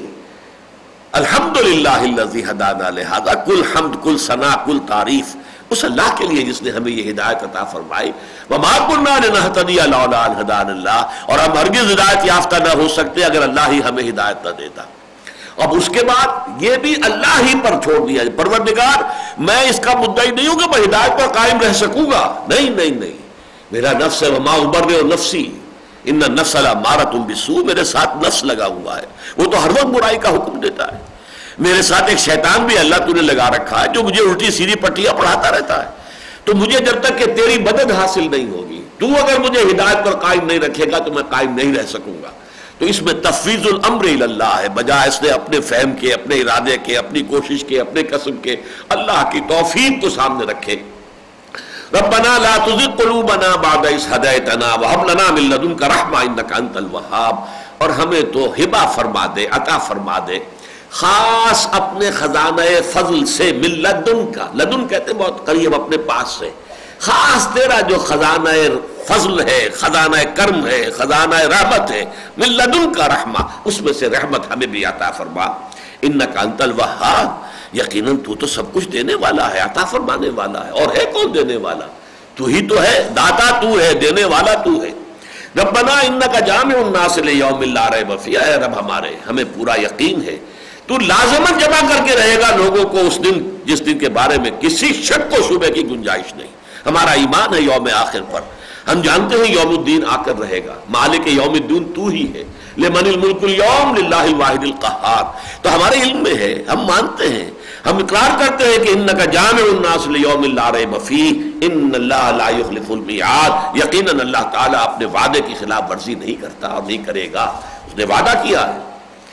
الحمدللہ الذی ہدانا لہذا، کل حمد، کل ثنا، کل تعریف اس اللہ کے لیے جس نے ہمیں یہ ہدایت عطا فرمائی۔ وما كنا لنهتدي لولا ان هدانا الله، اور ہم ہرگز ہدایت یافتہ نہ ہو سکتے اگر اللہ ہی ہمیں ہدایت نہ دیتا۔ اب اس کے بعد یہ بھی اللہ ہی پر چھوڑ دیا، پروردگار میں اس کا مدعی نہیں ہوں کہ میں ہدایت پر قائم رہ سکوں گا، نہیں نہیں نہیں، میرا نفس ہے، وما ابرئ نفسی ان النفس لامارۃ بالسوء، میرے ساتھ نفس لگا ہوا ہے، وہ تو ہر وقت برائی کا حکم دیتا ہے۔ میرے ساتھ ایک شیطان بھی اللہ تو نے لگا رکھا ہے جو مجھے الٹی سیدھی پٹیاں پڑھاتا رہتا ہے، تو مجھے جب تک کہ تیری مدد حاصل نہیں ہوگی، تو اگر مجھے ہدایت پر قائم نہیں رکھے گا تو میں قائم نہیں رہ سکوں گا۔ تو اس میں تفویض الامر الی اللہ ہے، بجائے اس نے اپنے فہم کے، اپنے ارادے کے، اپنی کوشش کے، اپنے قسم کے، اللہ کی توفیق کو سامنے رکھے۔ ربنا لا تزغ قلوبنا بعد اذ ہدیتنا وہب لنا من لدنک رحمۃ انک انت الوہاب، اور ہمیں تو ہبہ فرما دے، عطا فرما دے خاص اپنے خزانہ فضل سے، من لدن کا، لدن کہتے ہیں بہت قریب، اپنے پاس سے، خاص تیرا جو خزانہ فضل ہے، خزانہ کرم ہے، خزانہ رحمت ہے، من لدن کا رحمہ، اس میں سے رحمت ہمیں بھی عطا فرما۔ انک انت الوہاب، یقیناً تو تو سب کچھ دینے والا ہے، عطا فرمانے والا ہے، اور ہے کون دینے والا؟ تو ہی تو ہے، داتا تو ہے، دینے والا تو ہے۔ ربنا انک جامع الناس لیوم لا ریب فیہ، اے رب ہمارے ہمیں پورا یقین ہے تو لازمت جمع کر کے رہے گا لوگوں کو اس دن جس دن کے بارے میں کسی شک و شبہ کی گنجائش نہیں۔ ہمارا ایمان ہے یوم آخر پر، ہم جانتے ہیں یوم الدین آ کر رہے گا، مالک یوم الدین تو ہی ہے، لمن الملک اليوم للہ الواحد القہار، تو ہمارے علم میں ہے، ہم مانتے ہیں، ہم اقرار کرتے ہیں کہ انک جامع الناس لیوم لا ریب فیہ ان اللہ لا یخلف المیعاد، یقیناً اللہ تعالیٰ اپنے وعدے کی خلاف ورزی نہیں کرتا اور نہیں کرے گا، اس نے وعدہ کیا ہے۔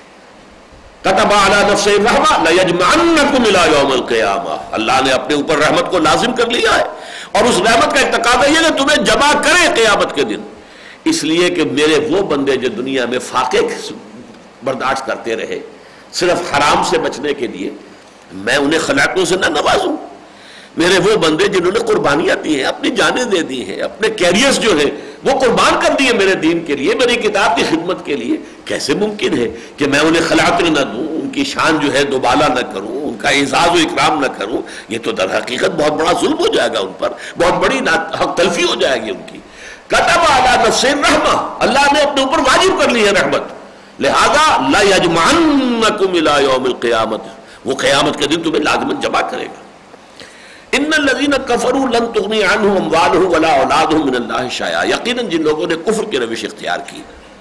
کتب علی نفسہ الرحمہ لیجمعنکم الی یوم القیامہ، اللہ نے اپنے اوپر رحمت کو لازم کر لیا ہے، اور اس رحمت کا ایک تقاضا یہ کہ تمہیں جمع کرے قیامت کے دن، اس لیے کہ میرے وہ بندے جو دنیا میں فاقے برداشت کرتے رہے صرف حرام سے بچنے کے لیے، میں انہیں خلاقوں سے نہ نوازوں۔ میرے وہ بندے جنہوں نے قربانیاں دی ہیں، اپنی جانیں دے دی ہیں، اپنے کیریئرز جو ہیں وہ قربان کر دیے میرے دین کے لیے، میری کتاب کی خدمت کے لیے، کیسے ممکن ہے کہ میں انہیں خلاقیں نہ دوں، ان کی شان جو ہے دوبالا نہ کروں، ان کا اعزاز و اکرام نہ کروں؟ یہ تو در حقیقت بہت بڑا ظلم ہو جائے گا ان پر، بہت بڑی حق تلفی ہو جائے گی ان کی۔ کتب علی نفسہ الرحمہ، اللہ نے اپنے اوپر واجب کر لی ہے رحمت، لہذا لا یجمعنکم الی یوم القیامۃ، وہ قیامت کے دن تمہیں لازماً جمع کرے گا۔ ان الذین کفروا لن تغنی عنہم اموالہم ولا اولادہم من اللہ شیئا، یقیناً جن لوگوں نے کفر کی روش اختیار کی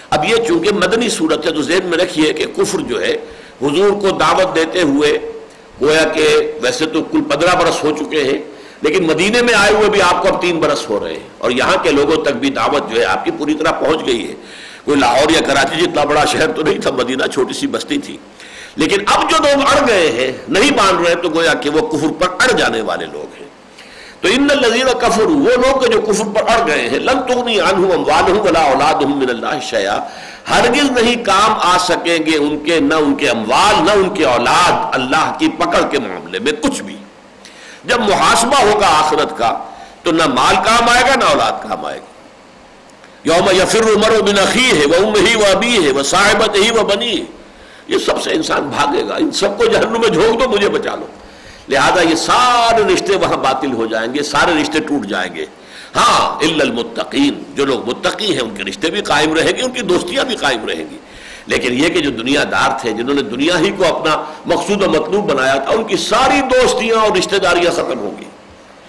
اب یہ چونکہ مدنی صورت ہے تو ذہن میں رکھیے کہ کفر جو ہے حضور کو دعوت دیتے ہوئے گویا کہ ویسے تو کل پندرہ برس ہو چکے ہیں، لیکن مدینے میں آئے ہوئے بھی آپ کو اب تین برس ہو رہے ہیں، اور یہاں کے لوگوں تک بھی دعوت جو ہے آپ کی پوری طرح پہنچ گئی ہے۔ کوئی لاہور یا کراچی جتنا بڑا شہر تو نہیں تھا، مدینہ چھوٹی سی بستی تھی، لیکن اب جو لوگ اڑ گئے ہیں نہیں مان رہے تو گویا کہ وہ کفر پر اڑ جانے والے لوگ ہیں۔ تو ان الذین کفروا، وہ لوگ جو کفر پر اڑ گئے ہیں، لن تغنی عنہم اموالہم ولا اولادہم من اللہ شیئا، ہرگز نہیں کام آ سکیں گے ان کے نہ ان کے اموال نہ ان کے اولاد اللہ کی پکڑ کے معاملے میں کچھ بھی۔ جب محاسبہ ہوگا آخرت کا تو نہ مال کام آئے گا نہ اولاد کام آئے گا۔ یوم یفر المرء من اخیہ وامہ وابیہ وصاحبتہ وبنیہ، یہ سب سے انسان بھاگے گا، ان سب کو جہنم میں جھونک دو مجھے بچا لو۔ لہذا یہ سارے رشتے وہاں باطل ہو جائیں گے، سارے رشتے ٹوٹ جائیں گے۔ ہاں الا المتقین، جو لوگ متقی ہیں ان کے رشتے بھی قائم رہیں گے، ان کی دوستیاں بھی قائم رہیں گی، لیکن یہ کہ جو دنیا دار تھے جنہوں نے دنیا ہی کو اپنا مقصود و مطلوب بنایا تھا، ان کی ساری دوستیاں اور رشتہ داریاں ختم ہوں گی۔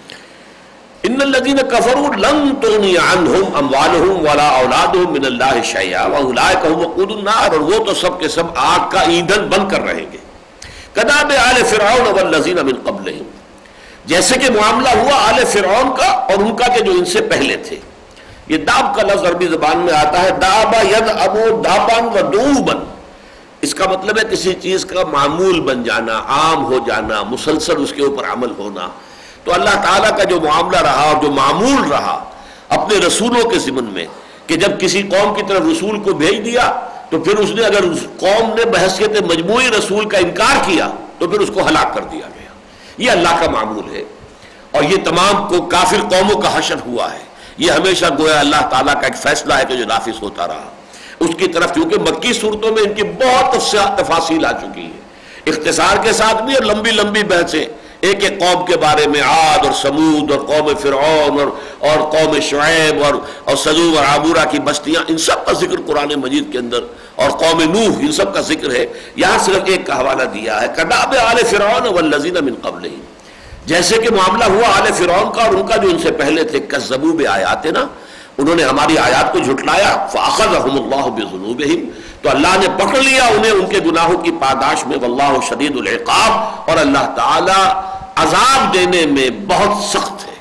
ان الذین کفروا لن تغنی عنہم اموالہم ولا اولادہم من اللہ شیئا واولئک هم وقود النار، اور وہ تو سب کے سب آگ کا ایندھن بن کر رہیں گے۔ کداب آل فرعون والذین من قبلہم، جیسے کہ معاملہ ہوا آل فرعون کا اور ان کا کہ جو ان سے پہلے تھے۔ یہ داب کا لفظ عربی زبان میں آتا ہے دابا یدعبو دابا ودوبا، اس کا مطلب ہے کسی چیز کا معمول بن جانا، عام ہو جانا، مسلسل اس کے اوپر عمل ہونا۔ تو اللہ تعالیٰ کا جو معاملہ رہا اور جو معمول رہا اپنے رسولوں کے ضمن میں کہ جب کسی قوم کی طرف رسول کو بھیج دیا تو پھر اس نے اگر اس قوم نے بحیثیت مجموعی رسول کا انکار کیا تو پھر اس کو ہلاک کر دیا گیا۔ یہ اللہ کا معمول ہے، اور یہ تمام کو کافر قوموں کا حشر ہوا ہے۔ یہ ہمیشہ گویا اللہ تعالیٰ کا ایک فیصلہ ہے کہ جو نافذ ہوتا رہا اس کی طرف، کیونکہ مکی صورتوں میں ان کی بہت تفاصیل آ چکی ہے، اختصار کے ساتھ بھی اور لمبی لمبی بحثیں ایک ایک قوم کے بارے میں، عاد اور سمود اور قوم فرعون اور اور قوم شعیب اور اور سدوم اور عامورہ کی بستیاں، ان سب کا ذکر قرآن مجید کے اندر، اور قوم نوح، ان سب کا ذکر ہے۔ یہاں صرف ایک کا حوالہ دیا ہے، کداب آل فرعون والذین من قبلہم، جیسے کہ معاملہ ہوا آل فرعون کا اور ان کا جو ان سے پہلے تھے، کذبوا بآیاتنا، انہوں نے ہماری آیات کو جھٹلایا، فاخذہم اللہ بذنوبہم، تو اللہ نے پکڑ لیا انہیں ان کے گناہوں کی پاداش میں، واللہ شدید العقاب، اور اللہ تعالی عذاب دینے میں بہت سخت ہے۔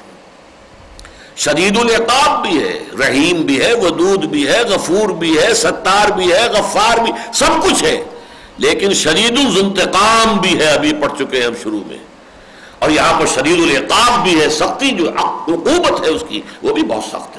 شدید العقاب بھی ہے، رحیم بھی ہے، ودود بھی ہے، غفور بھی ہے، ستار بھی ہے، غفار بھی، سب کچھ ہے، لیکن شدید الانتقام بھی ہے، ابھی پڑھ چکے ہیں ہم شروع میں، اور یہاں پر شدید العقاب بھی ہے، سختی جو عقوبت ہے اس کی وہ بھی بہت سخت ہے۔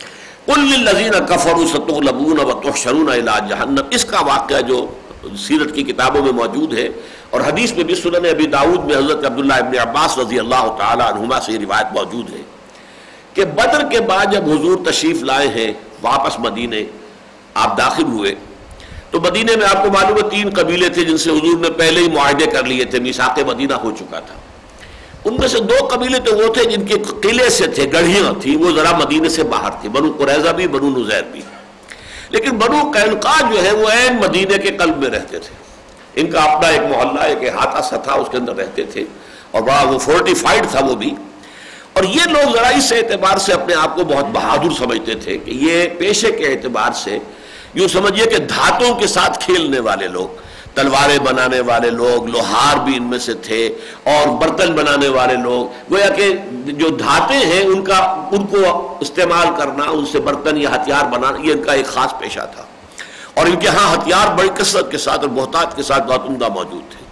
قل للذین کفروا ستغلبون وتحشرون الی جہنم، اس کا واقعہ جو سیرت کی کتابوں میں موجود ہے اور حدیث میں بھی سنن ابی داؤد میں حضرت عبداللہ ابن عباس رضی اللہ تعالی عنہما سے یہ روایت موجود ہے کہ بدر کے بعد جب حضور تشریف لائے ہیں واپس مدینے، آپ داخل ہوئے تو مدینے میں آپ کو معلوم ہے تین قبیلے تھے جن سے حضور نے پہلے ہی معاہدے کر لیے تھے، میثاق مدینہ ہو چکا تھا۔ ان میں سے دو قبیلے تو وہ تھے جن کے قلعے سے تھے، گڑھیاں تھیں، وہ ذرا مدینے سے باہر تھی، بنو قریظہ بھی، بنو نذیر بھی، لیکن بنو قینقاع جو ہے وہ عین مدینے کے قلب میں رہتے تھے۔ ان کا اپنا ایک محلہ، ایک احاطہ سا تھا، اس کے اندر رہتے تھے، اور بڑا وہ فورٹیفائڈ تھا وہ بھی، اور یہ لوگ ذرا اس اعتبار سے اپنے آپ کو بہت بہادر سمجھتے تھے کہ یہ پیشے کے اعتبار سے یوں سمجھیے کہ دھاتوں کے ساتھ کھیلنے والے لوگ، تلواریں بنانے والے لوگ، لوہار بھی ان میں سے تھے، اور برتن بنانے والے لوگ، گویا کہ جو دھاتیں ہیں ان کا ان کو استعمال کرنا، ان سے برتن یا ہتھیار بنانا، یہ ان کا ایک خاص پیشہ تھا، اور ان کے ہاں ہتھیار بڑی کثرت کے ساتھ اور محتاط کے ساتھ بہت عمدہ موجود تھے۔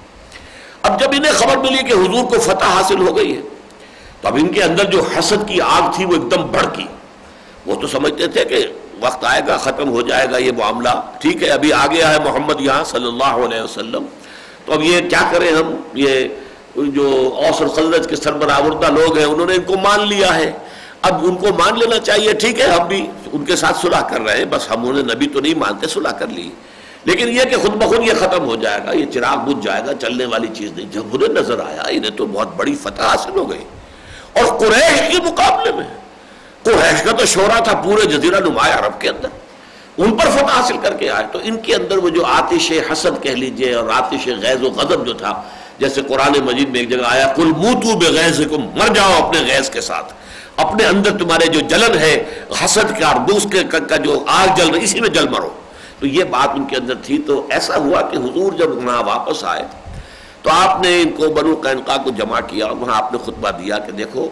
اب جب انہیں خبر ملی کہ حضور کو فتح حاصل ہو گئی ہے تو اب ان کے اندر جو حسد کی آگ تھی وہ ایک دم بھڑکی۔ وہ تو سمجھتے تھے کہ وقت آئے گا، ختم ہو جائے گا یہ معاملہ، ٹھیک ہے ابھی آ گیا ہے محمد یہاں صلی اللہ علیہ وسلم، تو اب یہ کیا کریں ہم، یہ جو اوس اور خزرج کے سربراہ لوگ ہیں انہوں نے ان کو مان لیا ہے، اب ان کو مان لینا چاہیے، ٹھیک ہے ہم بھی ان کے ساتھ صلح کر رہے ہیں، بس ہم انہیں نبی تو نہیں مانتے، صلح کر لی، لیکن یہ کہ خود بخود یہ ختم ہو جائے گا، یہ چراغ بجھ جائے گا، چلنے والی چیز نہیں۔ جب انہیں نظر آیا انہیں تو بہت بڑی فتح حاصل ہو گئی، اور قریش کے مقابلے میں، قریش کا تو شورا تھا پورے جزیرہ نما عرب کے اندر، ان پر فتح حاصل کر کے آئے، تو ان کے اندر وہ جو آتش حسد کہہ لیجئے اور آتش غیظ و غضب جو تھا، جیسے قرآن مجید میں ایک جگہ آیا قل موتوا بغیظکم، مر جاؤ اپنے غیظ کے ساتھ، اپنے اندر تمہارے جو جلن ہے حسد کا اور دوست کا جو آگ جل رہی اسی میں جل مرو، تو یہ بات ان کے اندر تھی. تو ایسا ہوا کہ حضور جب وہاں واپس آئے تو آپ نے ان کو بنو قینقاع کو جمع کیا اور وہاں آپ نے خطبہ دیا کہ دیکھو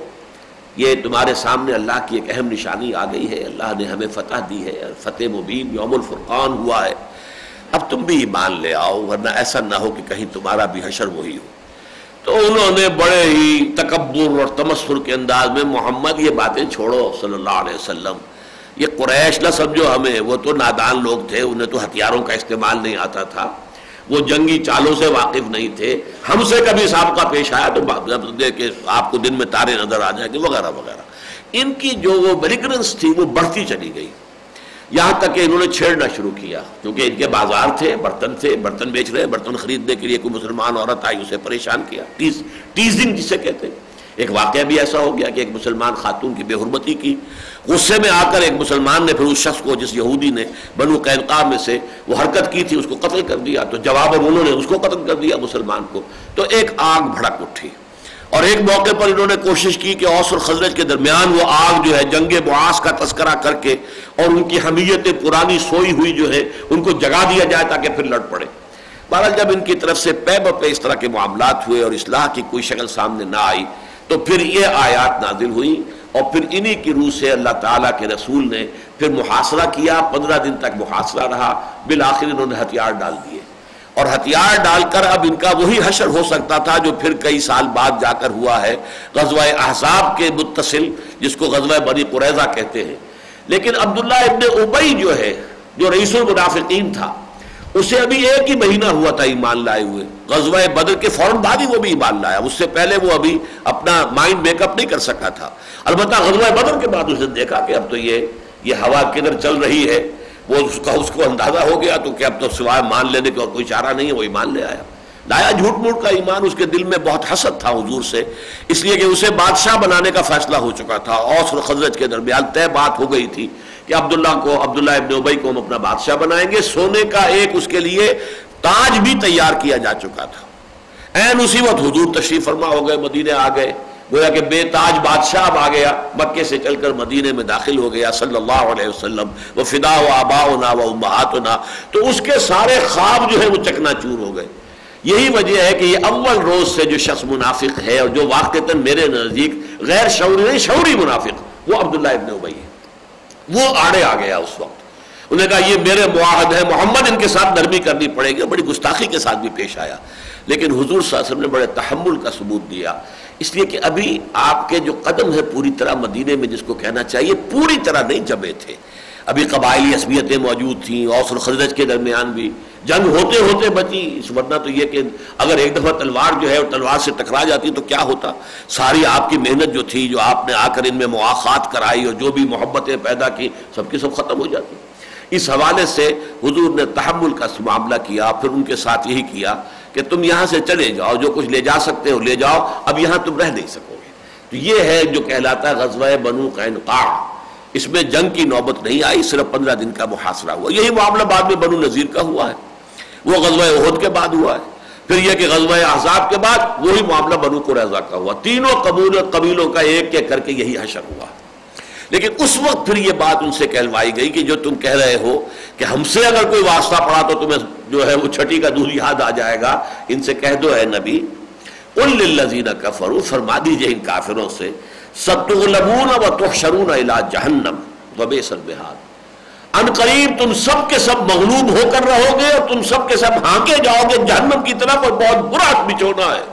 یہ تمہارے سامنے اللہ کی ایک اہم نشانی آ گئی ہے, اللہ نے ہمیں فتح دی ہے, فتح مبین یوم الفرقان ہوا ہے, اب تم بھی ایمان لے آؤ ورنہ ایسا نہ ہو کہ کہیں تمہارا بھی حشر وہی ہو. تو انہوں نے بڑے ہی تکبر اور تمسخر کے انداز میں محمد یہ باتیں چھوڑو صلی اللہ علیہ وسلم, یہ قریش نہ سمجھو ہمیں, وہ تو نادان لوگ تھے, انہیں تو ہتھیاروں کا استعمال نہیں آتا تھا, وہ جنگی چالوں سے واقف نہیں تھے, ہم سے کبھی سابقہ پیش آیا تو دیکھ کے آپ کو دن میں تارے نظر آ جائیں گے وغیرہ وغیرہ. ان کی جو وہ بیلیگرنس تھی وہ بڑھتی چلی گئی, یہاں تک کہ انہوں نے چھیڑنا شروع کیا, کیونکہ ان کے بازار تھے, برتن تھے, برتن بیچ رہے, برتن خریدنے کے لیے کوئی مسلمان عورت آئی, اسے پریشان کیا, ٹیز ٹیزنگ جسے کہتے ہیں. ایک واقعہ بھی ایسا ہو گیا کہ ایک مسلمان خاتون کی بے حرمتی کی, غصے میں آ کر ایک مسلمان نے پھر اس شخص کو, جس یہودی نے بنو قینقاع میں سے وہ حرکت کی تھی, اس کو قتل کر دیا. تو جواباً انہوں نے اس کو قتل کر دیا مسلمان کو. تو ایک آگ بھڑک اٹھی, اور ایک موقع پر انہوں نے کوشش کی کہ اوس اور خزرج کے درمیان وہ آگ جو ہے جنگ بعاث کا تذکرہ کر کے اور ان کی حمیتیں پرانی سوئی ہوئی جو ہے ان کو جگا دیا جائے تاکہ پھر لڑ پڑے. بہرحال جب ان کی طرف سے پے بپے اس طرح کے معاملات ہوئے اور اصلاح کی کوئی شکل سامنے نہ آئی تو پھر یہ آیات نازل ہوئی, اور پھر انہی کی روح سے اللہ تعالیٰ کے رسول نے پھر محاصرہ کیا. پندرہ دن تک محاصرہ رہا, بالآخر انہوں نے ہتھیار ڈال دیے, اور ہتھیار ڈال کر اب ان کا وہی حشر ہو سکتا تھا جو پھر کئی سال بعد جا کر ہوا ہے غزوہ احزاب کے متصل, جس کو غزوہ بنی قریظہ کہتے ہیں. لیکن عبداللہ ابن ابی جو ہے, جو رئیس المنافقین تھا, اسے ابھی ایک ہی مہینہ ہوا تھا ایمان لائے ہوئے, غزوہ بدر کے فوراً بعد ہی وہ بھی ایمان لایا, اس سے پہلے وہ ابھی اپنا مائنڈ میک اپ نہیں کر سکا تھا. البتہ غزوہ بدر کے بعد اس نے دیکھا کہ اب تو یہ یہ ہوا کدھر چل رہی ہے, وہ اس کا اس کو اندازہ ہو گیا تو کہ اب تو سوائے مان لینے کا کوئی چارہ نہیں ہے, وہ ایمان لے آیا. لایا جھوٹ موٹ کا ایمان, اس کے دل میں بہت حسد تھا حضور سے, اس لیے کہ اسے بادشاہ بنانے کا فیصلہ ہو چکا تھا. اوس اور خزرج کے درمیان طے بات ہو گئی تھی کہ عبداللہ کو, عبداللہ ابن ابی کو ہم اپنا بادشاہ بنائیں گے. سونے کا ایک اس کے لیے تاج بھی تیار کیا جا چکا تھا. این اسی وقت حضور تشریف فرما ہو گئے, مدینے آ گئے, گویا کہ بے تاج بادشاہ اب آ گیا, مکے سے چل کر مدینے میں داخل ہو گیا صلی اللہ علیہ وسلم. وہ فدا و آباؤنا و امہاتنا, تو اس کے سارے خواب جو ہے وہ چکنا چور ہو گئے. یہی وجہ ہے کہ یہ اول روز سے جو شخص منافق ہے اور جو واقعتاً میرے نزدیک غیر شعوری نہیں شعوری منافق, وہ عبداللہ ابن ابی ہے. وہ آڑے آ گیا اس وقت, انہوں نے کہا یہ میرے معاہد ہے, محمد ان کے ساتھ نرمی کرنی پڑے گی. بڑی گستاخی کے ساتھ بھی پیش آیا, لیکن حضور صلی اللہ علیہ وسلم نے بڑے تحمل کا ثبوت دیا, اس لیے کہ ابھی آپ کے جو قدم ہے پوری طرح مدینے میں, جس کو کہنا چاہیے پوری طرح نہیں جمے تھے. ابھی قبائلی عصبیتیں موجود تھیں, اوس اور خزرج کے درمیان بھی جنگ ہوتے ہوتے بچی, ورنہ تو یہ کہ اگر ایک دفعہ تلوار جو ہے اور تلوار سے ٹکرا جاتی تو کیا ہوتا. ساری آپ کی محنت جو تھی, جو آپ نے آ کر ان میں مواخات کرائی اور جو بھی محبتیں پیدا کی, سب کی سب ختم ہو جاتی. اس حوالے سے حضور نے تحمل کا معاملہ کیا. پھر ان کے ساتھ یہی کیا کہ تم یہاں سے چلے جاؤ, جو کچھ لے جا سکتے ہو لے جاؤ, اب یہاں تم رہ نہیں سکو گے. تو یہ ہے جو کہلاتا ہے غزوہ بنو قینقاع. اس میں جنگ کی نوبت نہیں آئی, صرف پندرہ دن کا محاصرہ ہوا. یہی معاملہ بعد میں بنو نذیر کا ہوا ہے, وہ غزوہ احد کے بعد ہوا ہے. پھر یہ کہ غزوہ احزاب کے بعد وہی معاملہ بنو قریظہ کا ہوا. تینوں قبول قبیلوں کا ایک ایک کر کے یہی حشر ہوا. لیکن اس وقت پھر یہ بات ان سے کہلوائی گئی کہ جو تم کہہ رہے ہو کہ ہم سے اگر کوئی واسطہ پڑا تو تمہیں جو ہے وہ چھٹی کا دودھ یاد آ جائے گا, ان سے کہہ دو اے نبی, قل للذین کفروا, فرما دیجئے ان کافروں سے, ستغلبون وتحشرون الی جہنم وبئس المہاد, ان قریب تم سب کے سب مغلوب ہو کر رہو گے اور تم سب کے سب ہانکے جاؤ گے جہنم کی طرف, اور بہت برا بچونا ہے.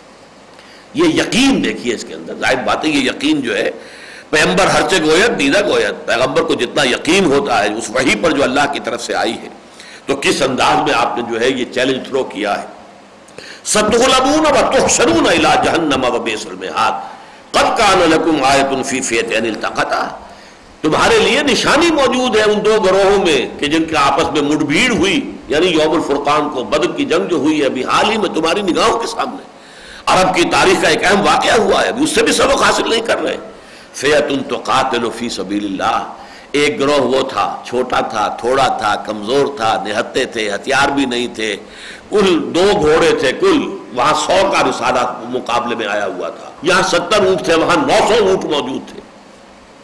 یہ یقین دیکھیے اس کے اندر, ظاہر بات ہے یہ یقین جو ہے پیغمبر ہر چہ گویت دیدہ گویت, پیغمبر کو جتنا یقین ہوتا ہے اس وحی پر جو اللہ کی طرف سے آئی ہے, تو کس انداز میں آپ نے جو ہے یہ چیلنج تھرو کیا ہے. ستغلبون وتحشرون الی جہنم وبئس المہاد, قد کان لکم آیۃ فی فئتین التقطا, تمہارے لیے نشانی موجود ہے ان دو گروہوں میں کہ جن کے آپس میں مڑ بھیڑ ہوئی, یعنی یوم الفرقان کو, بدر کی جنگ جو ہوئی ہے ابھی حال ہی میں تمہاری نگاہوں کے سامنے. عرب کی تاریخ کا ایک اہم واقعہ ہوا ہے, ابھی اس سے بھی سبق حاصل نہیں کر رہے. فئۃ تقاتل فی سبیل اللہ, ایک گروہ وہ تھا, چھوٹا تھا, تھوڑا تھا, کمزور تھا, نہتے تھے, ہتھیار بھی نہیں تھے, کل دو گھوڑے تھے, کل وہاں سو کا رسالہ مقابلے میں آیا ہوا تھا, یہاں ستر اونٹ تھے, وہاں نو سو اونٹ موجود تھے.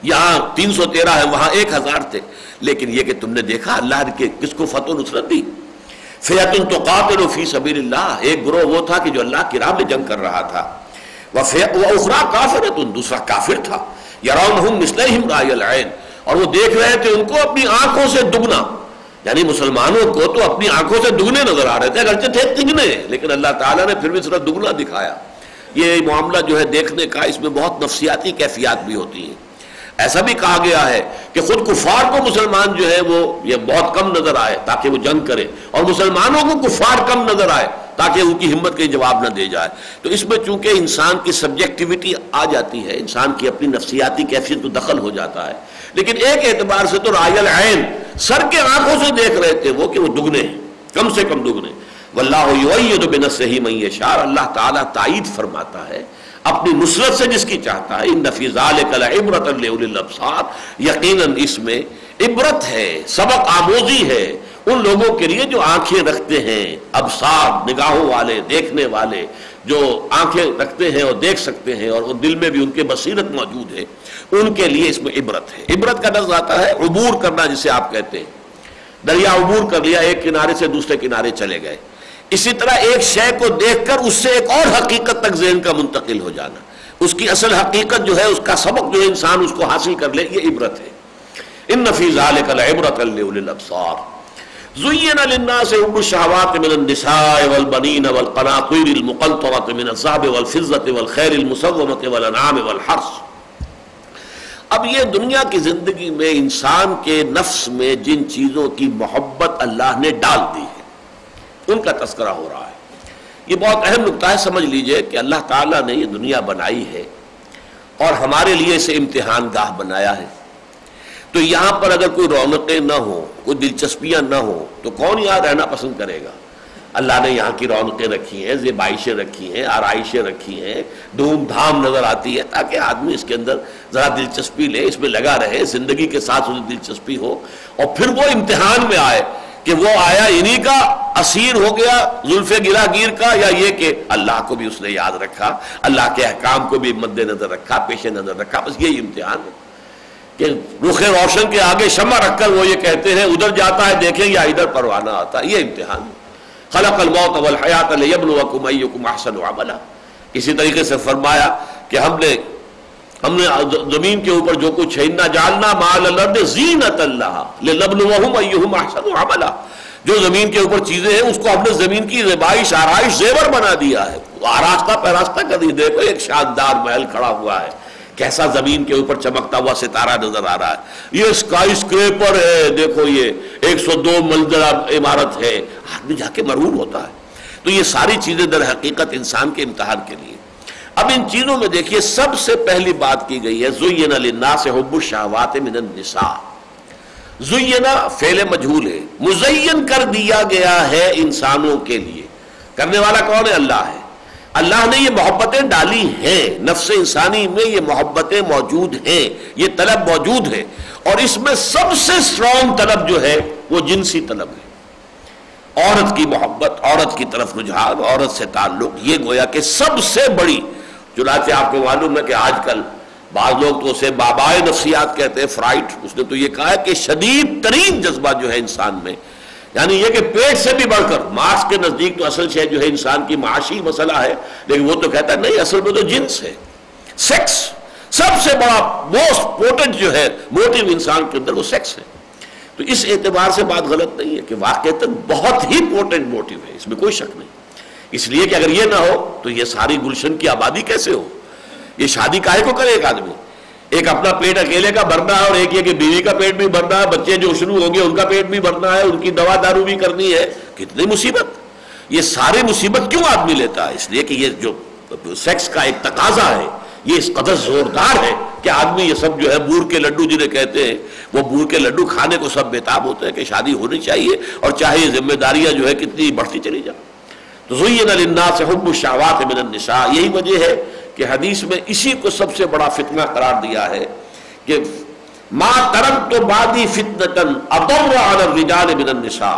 یہاں تین سو تیرہ ہے، وہاں ایک ہزار تھے، لیکن یہ کہ تم نے دیکھا اللہ نے کس کو فتح و نصرت دی. فئۃ تقاتل فی سبیل اللہ، ایک گروہ وہ تھا کہ جو اللہ کی راہ میں جنگ کر رہا تھا. وَأُخْرَىٰ کافرۃ، دوسرا کافر تھا. یرونہم مثلہم رأی العین، اور وہ دیکھ رہے تھے ان کو اپنی آنکھوں سے دگنا، یعنی مسلمانوں کو تو اپنی آنکھوں سے دگنے نظر آ رہے تھے، اگرچہ تھے تگنے، لیکن اللہ تعالیٰ نے پھر بھی صرف دگنا دکھایا. یہ معاملہ جو ہے دیکھنے کا، اس میں بہت نفسیاتی کیفیات بھی ہوتی ہیں. ایسا بھی کہا گیا ہے کہ خود کفار کو مسلمان جو ہے وہ یہ بہت کم نظر آئے تاکہ وہ جنگ کرے، اور مسلمانوں کو کفار کم نظر آئے تاکہ ان کی ہمت کے جواب نہ دے جائے. تو اس میں چونکہ انسان کی سبجیکٹیوٹی آ جاتی ہے، انسان کی اپنی نفسیاتی کیفیت کو دخل ہو جاتا ہے. لیکن ایک اعتبار سے تو رائے العین، سر کے آنکھوں سے دیکھ رہے تھے وہ کہ وہ دگنے ہیں، کم سے کم دگنے. واللہ یؤید بنصرہ من یشاء، اللہ تعالیٰ تائید فرماتا ہے اپنی نصرت سے جس کی چاہتا ہے. ان فی ذلک لعبرۃ لاولی الابصار، یقیناً اس میں عبرت ہے، سبق آموزی ہے ان لوگوں کے لیے جو آنکھیں رکھتے ہیں، ابصار، نگاہوں والے، دیکھنے والے، جو آنکھیں رکھتے ہیں اور دیکھ سکتے ہیں اور دل میں بھی ان کے بصیرت موجود ہے، ان کے لیے اس میں عبرت ہے. عبرت کا لفظ آتا ہے عبور کرنا، جسے آپ کہتے ہیں. دریا عبور کر لیا، ایک کنارے سے دوسرے کنارے چلے گئے. اسی طرح ایک شے کو دیکھ کر اس سے ایک اور حقیقت تک ذہن کا منتقل ہو جانا، اس کی اصل حقیقت جو ہے، اس کا سبق جو ہے انسان اس کو حاصل کر لے، یہ عبرت ہے. ان فی ذلک لعبرۃ لاولی الابصار. زین للناس حب الشہوات من النساء والبنین والقناطیر المقنطرۃ من الذهب والفضۃ والخیل المسومۃ والانعام والحرث. اب یہ دنیا کی زندگی میں انسان کے نفس میں جن چیزوں کی محبت اللہ نے ڈال دی ہے ان کا تذکرہ ہو رہا ہے. یہ بہت اہم نکتہ ہے، سمجھ لیجئے کہ اللہ تعالیٰ نے یہ دنیا بنائی ہے اور ہمارے لیے اسے امتحان گاہ بنایا ہے. تو یہاں پر اگر کوئی رونقیں نہ ہوں، کوئی دلچسپیاں نہ ہوں، تو کون یہاں رہنا پسند کرے گا؟ اللہ نے یہاں کی رونقیں رکھی ہیں، زیبائشیں رکھی ہیں، آرائشیں رکھی ہیں، دھوم دھام نظر آتی ہے تاکہ آدمی اس کے اندر ذرا دلچسپی لے، اس میں لگا رہے، زندگی کے ساتھ اسے دلچسپی ہو. اور پھر وہ امتحان میں آئے کہ وہ آیا انہی کا اسیر ہو گیا، زلف گرا گیر کا، یا یہ کہ اللہ کو بھی اس نے یاد رکھا، اللہ کے احکام کو بھی مد نظر رکھا، پیش نظر رکھا. بس یہی امتحان ہے کہ رخ روشن کے آگے شمع رکھ کر وہ یہ کہتے ہیں ادھر جاتا ہے دیکھیں یا ادھر پروانہ آتا ہے. یہ امتحان ہے. خلق الموت والحیات لیبلوکم ایکم احسن عملا. اسی طریقے سے فرمایا کہ ہم نے ہم نے زمین کے اوپر جو کچھ ہے، انا جعلنا ما علی الارض زینۃ لہا لنبلوہم ایہم احسن عملا. جو زمین کے اوپر چیزیں ہیں اس کو ہم نے زمین کی زیبائش، آرائش، زیور بنا دیا ہے، آراستہ پیراستہ کر دی. دیکھو ایک شاندار محل کھڑا ہوا ہے، کیسا زمین کے اوپر چمکتا ہوا ستارہ نظر آ رہا ہے. یہ اسکائی اسکریپر ہے، دیکھو یہ ایک سو دو منزلہ عمارت ہے. آدمی جا کے مرعوب ہوتا ہے. تو یہ ساری چیزیں در حقیقت انسان کے امتحان کے لیے. اب ان چیزوں میں دیکھیے سب سے پہلی بات کی گئی ہے زین للناس حب الشہوات من النساء. زینا فعل مجہول ہے، مزین کر دیا گیا ہے انسانوں کے لیے. کرنے والا کون ہے؟ اللہ ہے. اللہ نے یہ محبتیں ڈالی ہیں، نفس انسانی میں یہ محبتیں موجود ہیں، یہ طلب موجود ہے. اور اس میں سب سے اسٹرانگ طلب جو ہے وہ جنسی طلب ہے. عورت کی محبت، عورت کی طرف رجحان، عورت سے تعلق، یہ گویا کہ سب سے بڑی. چنانچہ آپ کو معلوم ہے کہ آج کل بعض لوگ تو اسے بابائے نفسیات کہتے ہیں، فرائڈ. اس نے تو یہ کہا ہے کہ شدید ترین جذبہ جو ہے انسان میں، یعنی یہ کہ پیٹ سے بھی بڑھ کر، مارکس کے نزدیک تو اصل شے جو ہے انسان کی معاشی مسئلہ ہے، لیکن وہ تو کہتا ہے نہیں، اصل میں تو جنس ہے، سیکس. سب سے بڑا موسٹ پوٹنٹ جو ہے موٹیو انسان کے اندر وہ سیکس ہے. تو اس اعتبار سے بات غلط نہیں ہے کہ واقعتاً بہت ہی پوٹنٹ موٹیو ہے، اس میں کوئی شک نہیں. اس لیے کہ اگر یہ نہ ہو تو یہ ساری گلشن کی آبادی کیسے ہو؟ یہ شادی کاہے کو کرے ایک آدمی؟ ایک اپنا پیٹ اکیلے کا بھرنا ہے، اور ایک یہ کہ بیوی کا پیٹ بھی بھرنا ہے، بچے جو شروع ہوں گے ان کا پیٹ بھی بھرنا ہے، ان کی دوا دارو بھی کرنی ہے. کتنی مصیبت! یہ ساری مصیبت کیوں آدمی لیتا ہے؟ اس لیے کہ یہ جو سیکس کا ایک تقاضا ہے یہ اس قدر زوردار ہے کہ آدمی یہ سب جو ہے بور کے لڈو جنہیں کہتے ہیں، وہ بور کے لڈو کھانے کو سب بےتاب ہوتے ہیں کہ شادی ہونی چاہیے، اور چاہے یہ ذمہ داریاں جو ہے کتنی بڑھتی چلی جائیں. تو زین للناس حب الشہوات من النساء. یہی وجہ ہے کہ حدیث میں اسی کو سب سے بڑا فتنہ قرار دیا ہے کہ ما ترکت بعدی فتنۃ اضر علی الرجال من النساء.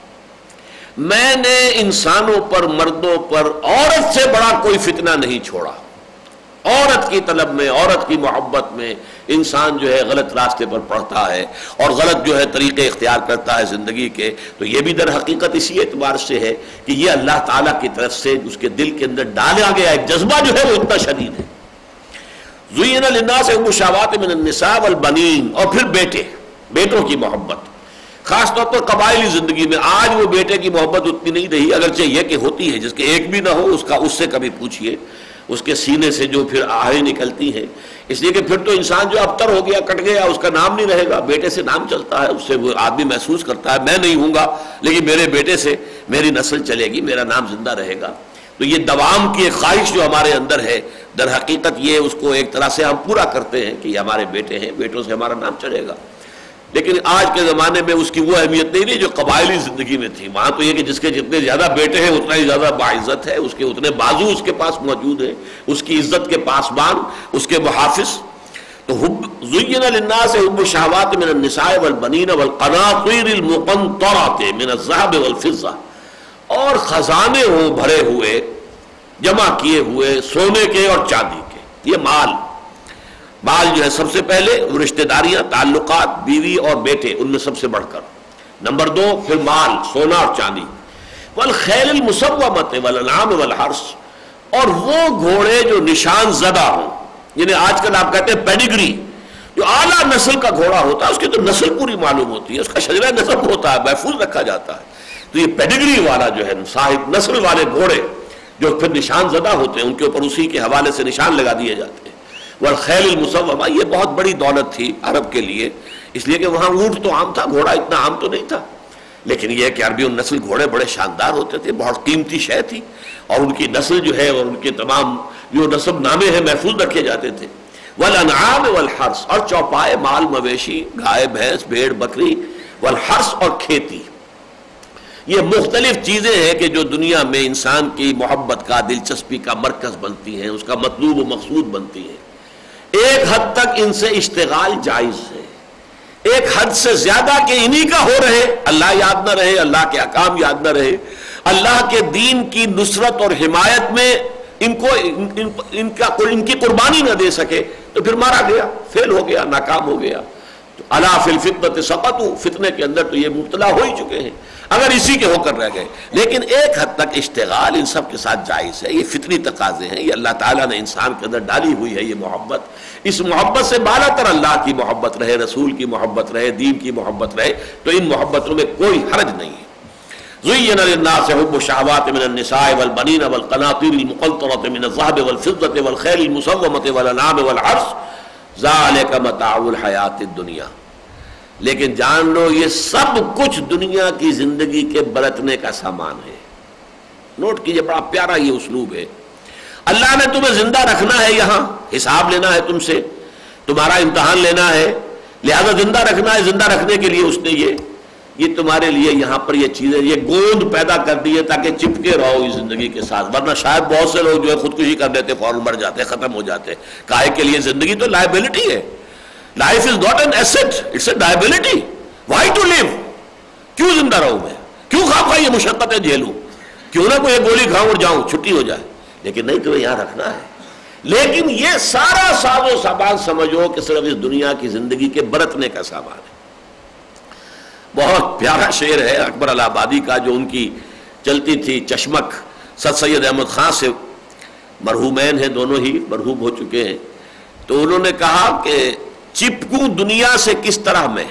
میں نے انسانوں پر، مردوں پر عورت سے بڑا کوئی فتنہ نہیں چھوڑا. عورت کی طلب میں، عورت کی محبت میں انسان جو ہے غلط راستے پر پڑتا ہے اور غلط جو ہے طریقے اختیار کرتا ہے زندگی کے، تو یہ بھی در حقیقت اسی اعتبار سے ہے کہ یہ اللہ تعالیٰ کی طرف سے اس کے دل کے اندر ڈالا گیا ایک جذبہ جو ہے وہ اتنا شدید ہے۔ زُيِّنَ لِلنَّاسِ حُبُّ الشَّهَوَاتِ مِنَ النِّسَاءِ وَالْبَنِينَ، اور پھر بیٹے، بیٹوں کی محبت، خاص طور پر قبائلی زندگی میں آج وہ بیٹے کی محبت اتنی نہیں رہی، اگرچہ یہ کہ ہوتی ہے، جس کے ایک بھی نہ ہو اس کا اس سے کبھی پوچھئے، اس کے سینے سے جو پھر آہیں نکلتی ہیں، اس لیے کہ پھر تو انسان جو ابتر ہو گیا، کٹ گیا، اس کا نام نہیں رہے گا، بیٹے سے نام چلتا ہے، اس سے وہ آدمی محسوس کرتا ہے میں نہیں ہوں گا لیکن میرے بیٹے سے میری نسل چلے گی، میرا نام زندہ رہے گا۔ تو یہ دوام کی ایک خواہش جو ہمارے اندر ہے، در حقیقت یہ اس کو ایک طرح سے ہم پورا کرتے ہیں کہ یہ ہمارے بیٹے ہیں، بیٹوں سے ہمارا نام چلے گا۔ لیکن آج کے زمانے میں اس کی وہ اہمیت نہیں رہی جو قبائلی زندگی میں تھی، وہاں تو یہ کہ جس کے جتنے زیادہ بیٹے ہیں اتنا ہی زیادہ باعزت ہے، اس کے اتنے بازو اس کے پاس موجود ہیں، اس کی عزت کے پاسبان، اس کے محافظ۔ تو زُيِّنَ لِلنَّاسِ حُبُّ الشَّهَوَاتِ مِنَ النِّسَاءِ وَالْبَنِينَ وَالْقَنَاطِيرِ الْمُقَنطَرَةِ مِنَ الذَّهَبِ وَالْفِضَّةِ، اور خزانے ہوں بھرے ہوئے، جمع کیے ہوئے سونے کے اور چاندی کے، یہ مال مال جو ہے سب سے پہلے رشتہ داریاں، تعلقات، بیوی اور بیٹے، ان میں سب سے بڑھ کر نمبر دو، پھر مال، سونا اور چاندی۔ والخیل المسومۃ والانعام والحرث، اور وہ گھوڑے جو نشان زدہ ہوں، جنہیں آج کل آپ کہتے ہیں پیڈیگری، جو اعلیٰ نسل کا گھوڑا ہوتا ہے اس کی تو نسل پوری معلوم ہوتی ہے، اس کا شجرہ نسب ہوتا ہے، محفوظ رکھا جاتا ہے۔ تو یہ پیڈیگری والا جو ہے صاحب نسل والے گھوڑے جو پھر نشان زدہ ہوتے ہیں، ان کے اوپر اسی کے حوالے سے نشان لگا دیے جاتے ہیں۔ والخیل المسومہ، یہ بہت بڑی دولت تھی عرب کے لیے، اس لیے کہ وہاں اونٹ تو عام تھا، گھوڑا اتنا عام تو نہیں تھا، لیکن یہ کہ عربی نسل گھوڑے بڑے شاندار ہوتے تھے، بہت قیمتی شے تھی، اور ان کی نسل جو ہے اور ان کے تمام جو نسب نامے ہیں محفوظ رکھے جاتے تھے۔ والانعام والحرث، اور چوپائے، مال مویشی، گائے بھینس بھیڑ بکری، والحرث، اور کھیتی، یہ مختلف چیزیں ہیں کہ جو دنیا میں انسان کی محبت کا، دلچسپی کا مرکز بنتی ہیں، اس کا مطلوب و مقصود بنتی ہیں۔ ایک حد تک ان سے اشتغال جائز ہے، ایک حد سے زیادہ کہ انہی کا ہو رہے، اللہ یاد نہ رہے، اللہ کے احکام یاد نہ رہے، اللہ کے دین کی نصرت اور حمایت میں ان کو ان, ان, ان, کا, ان کی قربانی نہ دے سکے تو پھر مارا گیا، فیل ہو گیا، ناکام ہو گیا۔ تو الا فی الفتنۃ سقطوا، فتنے کے اندر تو یہ مبتلا ہو ہی چکے ہیں اگر اسی کے ہو کر رہ گئے۔ لیکن ایک حد تک اشتغال ان سب کے ساتھ جائز ہے، یہ فطری تقاضے ہیں، یہ اللہ تعالیٰ نے انسان کے اندر ڈالی ہوئی ہے یہ محبت۔ اس محبت سے بالا تر اللہ کی محبت رہے، رسول کی محبت رہے، دین کی محبت رہے، تو ان محبتوں میں کوئی حرج نہیں ہے۔ زُيِّنَ لِلنَّاسِ حُبُّ الشَّهَوَاتِ مِنَ النِّسَاءِ وَالْبَنِينَ وَالْقَنَاطِيرِ الْمُقَنطَرَةِ مِنَ الذَّهَبِ وَالْفِضَّةِ وَالْخَيْلِ الْمُسَوَّمَةِ وَالْأَنْعَامِ وَالْحَرْثِ ذَلِكَ مَتَاعُ الْحَيَاةِ الدُّنْيَا، لیکن جان لو یہ سب کچھ دنیا کی زندگی کے برتنے کا سامان ہے۔ نوٹ کیجئے، بڑا پیارا یہ اسلوب ہے۔ اللہ نے تمہیں زندہ رکھنا ہے، یہاں حساب لینا ہے تم سے، تمہارا امتحان لینا ہے، لہذا زندہ رکھنا ہے، زندہ رکھنے کے لیے اس نے یہ یہ تمہارے لیے یہاں پر یہ چیزیں، یہ گوند پیدا کر دی ہے تاکہ چپکے رہو اس زندگی کے ساتھ، ورنہ شاید بہت سے لوگ جو ہے خودکشی کر لیتے، فوراً مر جاتے، ختم ہو جاتے۔ کاہے کے لیے؟ زندگی تو لائبلٹی ہے، life is not an asset, it's a liability. Why to live, کیوں زندہ رہوں میں، کیوں خواہ خواہ یہ مشقتیں جھیلوں، کیوں نہ کوئی گولی کھاؤں اور جاؤں، چھٹی ہو جائے، لیکن نہیں، تمہیں یہاں رکھنا ہے۔ لیکن یہ سارا ساز و سامان سمجھو کہ صرف اس دنیا کی زندگی کے برتنے کا سامان ہے۔ بہت پیارا شعر ہے اکبر الہ آبادی کا، جو ان کی چلتی تھی چشمک، سر سید احمد خان سے مرحومین ہیں، دونوں ہی مرحوم ہو چکے ہیں۔ تو انہوں نے کہا کہ چپکوں دنیا سے کس طرح میں،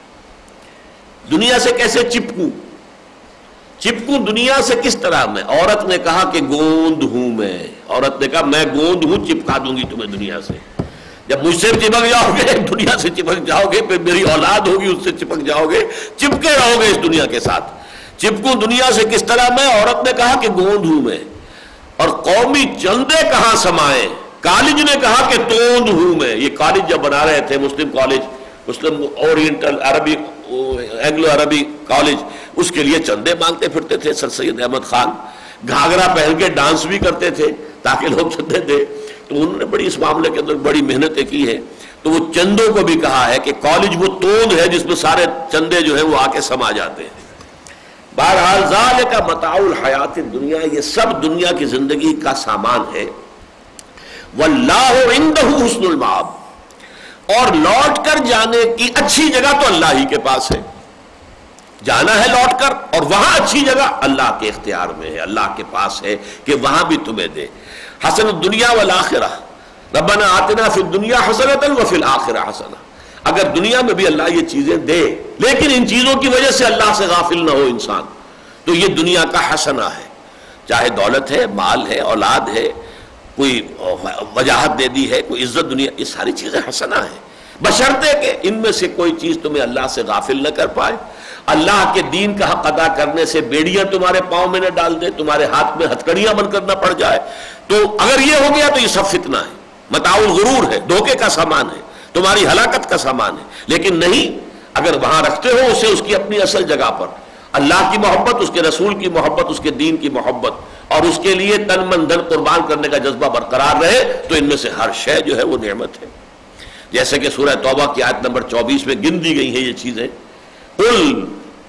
دنیا سے کیسے چپکوں، چپکوں دنیا سے کس طرح میں۔ عورت نے کہا کہ گوند ہوں میں، عورت نے کہا میں گوند ہوں، چپکا دوں گی تمہیں دنیا سے۔ جب مجھ سے چپک جاؤ گے، دنیا سے چپک جاؤ گے، پھر میری اولاد ہوگی اس سے چپک جاؤ گے، چپکے رہو گے اس دنیا کے ساتھ۔ چپکوں دنیا سے کس طرح میں، عورت نے کہا کہ گوند ہوں میں، اور قومی چندے کہاں سمائے، کالج نے کہا کہ توند ہوں میں۔ یہ کالج جب بنا رہے تھے، مسلم کالج، مسلم اورینٹل عربی اینگلو عربی کالج، اس کے لیے چندے مانگتے پھرتے تھے سر سید احمد خان، گھاگرا پہن کے ڈانس بھی کرتے تھے تاکہ لوگ چندے دے۔ تو انہوں نے بڑی اس معاملے کے اندر بڑی محنتیں کی ہیں، تو وہ چندوں کو بھی کہا ہے کہ کالج وہ توند ہے جس میں سارے چندے جو ہیں وہ آ کے سما جاتے ہیں۔ بہرحال ذالک متاع الحیات الدنیا، یہ سب دنیا کی زندگی کا سامان ہے۔ واللہ عندہ حسن المآب، اور لوٹ کر جانے کی اچھی جگہ تو اللہ ہی کے پاس ہے، جانا ہے لوٹ کر، اور وہاں اچھی جگہ اللہ کے اختیار میں ہے، اللہ کے پاس ہے کہ وہاں بھی تمہیں دے۔ حسن الدنیا والآخرہ، ربنا آتنا فی الدنیا حسنۃ وفی الآخرہ حسنہ، اگر دنیا میں بھی اللہ یہ چیزیں دے لیکن ان چیزوں کی وجہ سے اللہ سے غافل نہ ہو انسان، تو یہ دنیا کا حسنہ ہے، چاہے دولت ہے، مال ہے، اولاد ہے، کوئی وجاہت دے دی ہے، کوئی عزت دنیا، یہ ساری چیزیں حسنہ ہیں، بشرطے کہ ان میں سے کوئی چیز تمہیں اللہ سے غافل نہ کر پائے، اللہ کے دین کا حق ادا کرنے سے بیڑیاں تمہارے پاؤں میں نہ ڈال دے، تمہارے ہاتھ میں ہتھکڑیاں بن کر نہ پڑ جائے۔ تو اگر یہ ہو گیا تو یہ سب فتنہ ہے، متاع الغرور ہے، دھوکے کا سامان ہے، تمہاری ہلاکت کا سامان ہے۔ لیکن نہیں، اگر وہاں رکھتے ہو اسے اس کی اپنی اصل جگہ پر، اللہ کی محبت، اس کے رسول کی محبت، اس کے دین کی محبت، اور اس کے لیے تن من دھن قربان کرنے کا جذبہ برقرار رہے، تو ان میں سے ہر شے جو ہے وہ نعمت ہے۔ جیسے کہ سورہ توبہ کی آیت نمبر چوبیس میں گن دی گئی ہیں یہ چیزیں، قل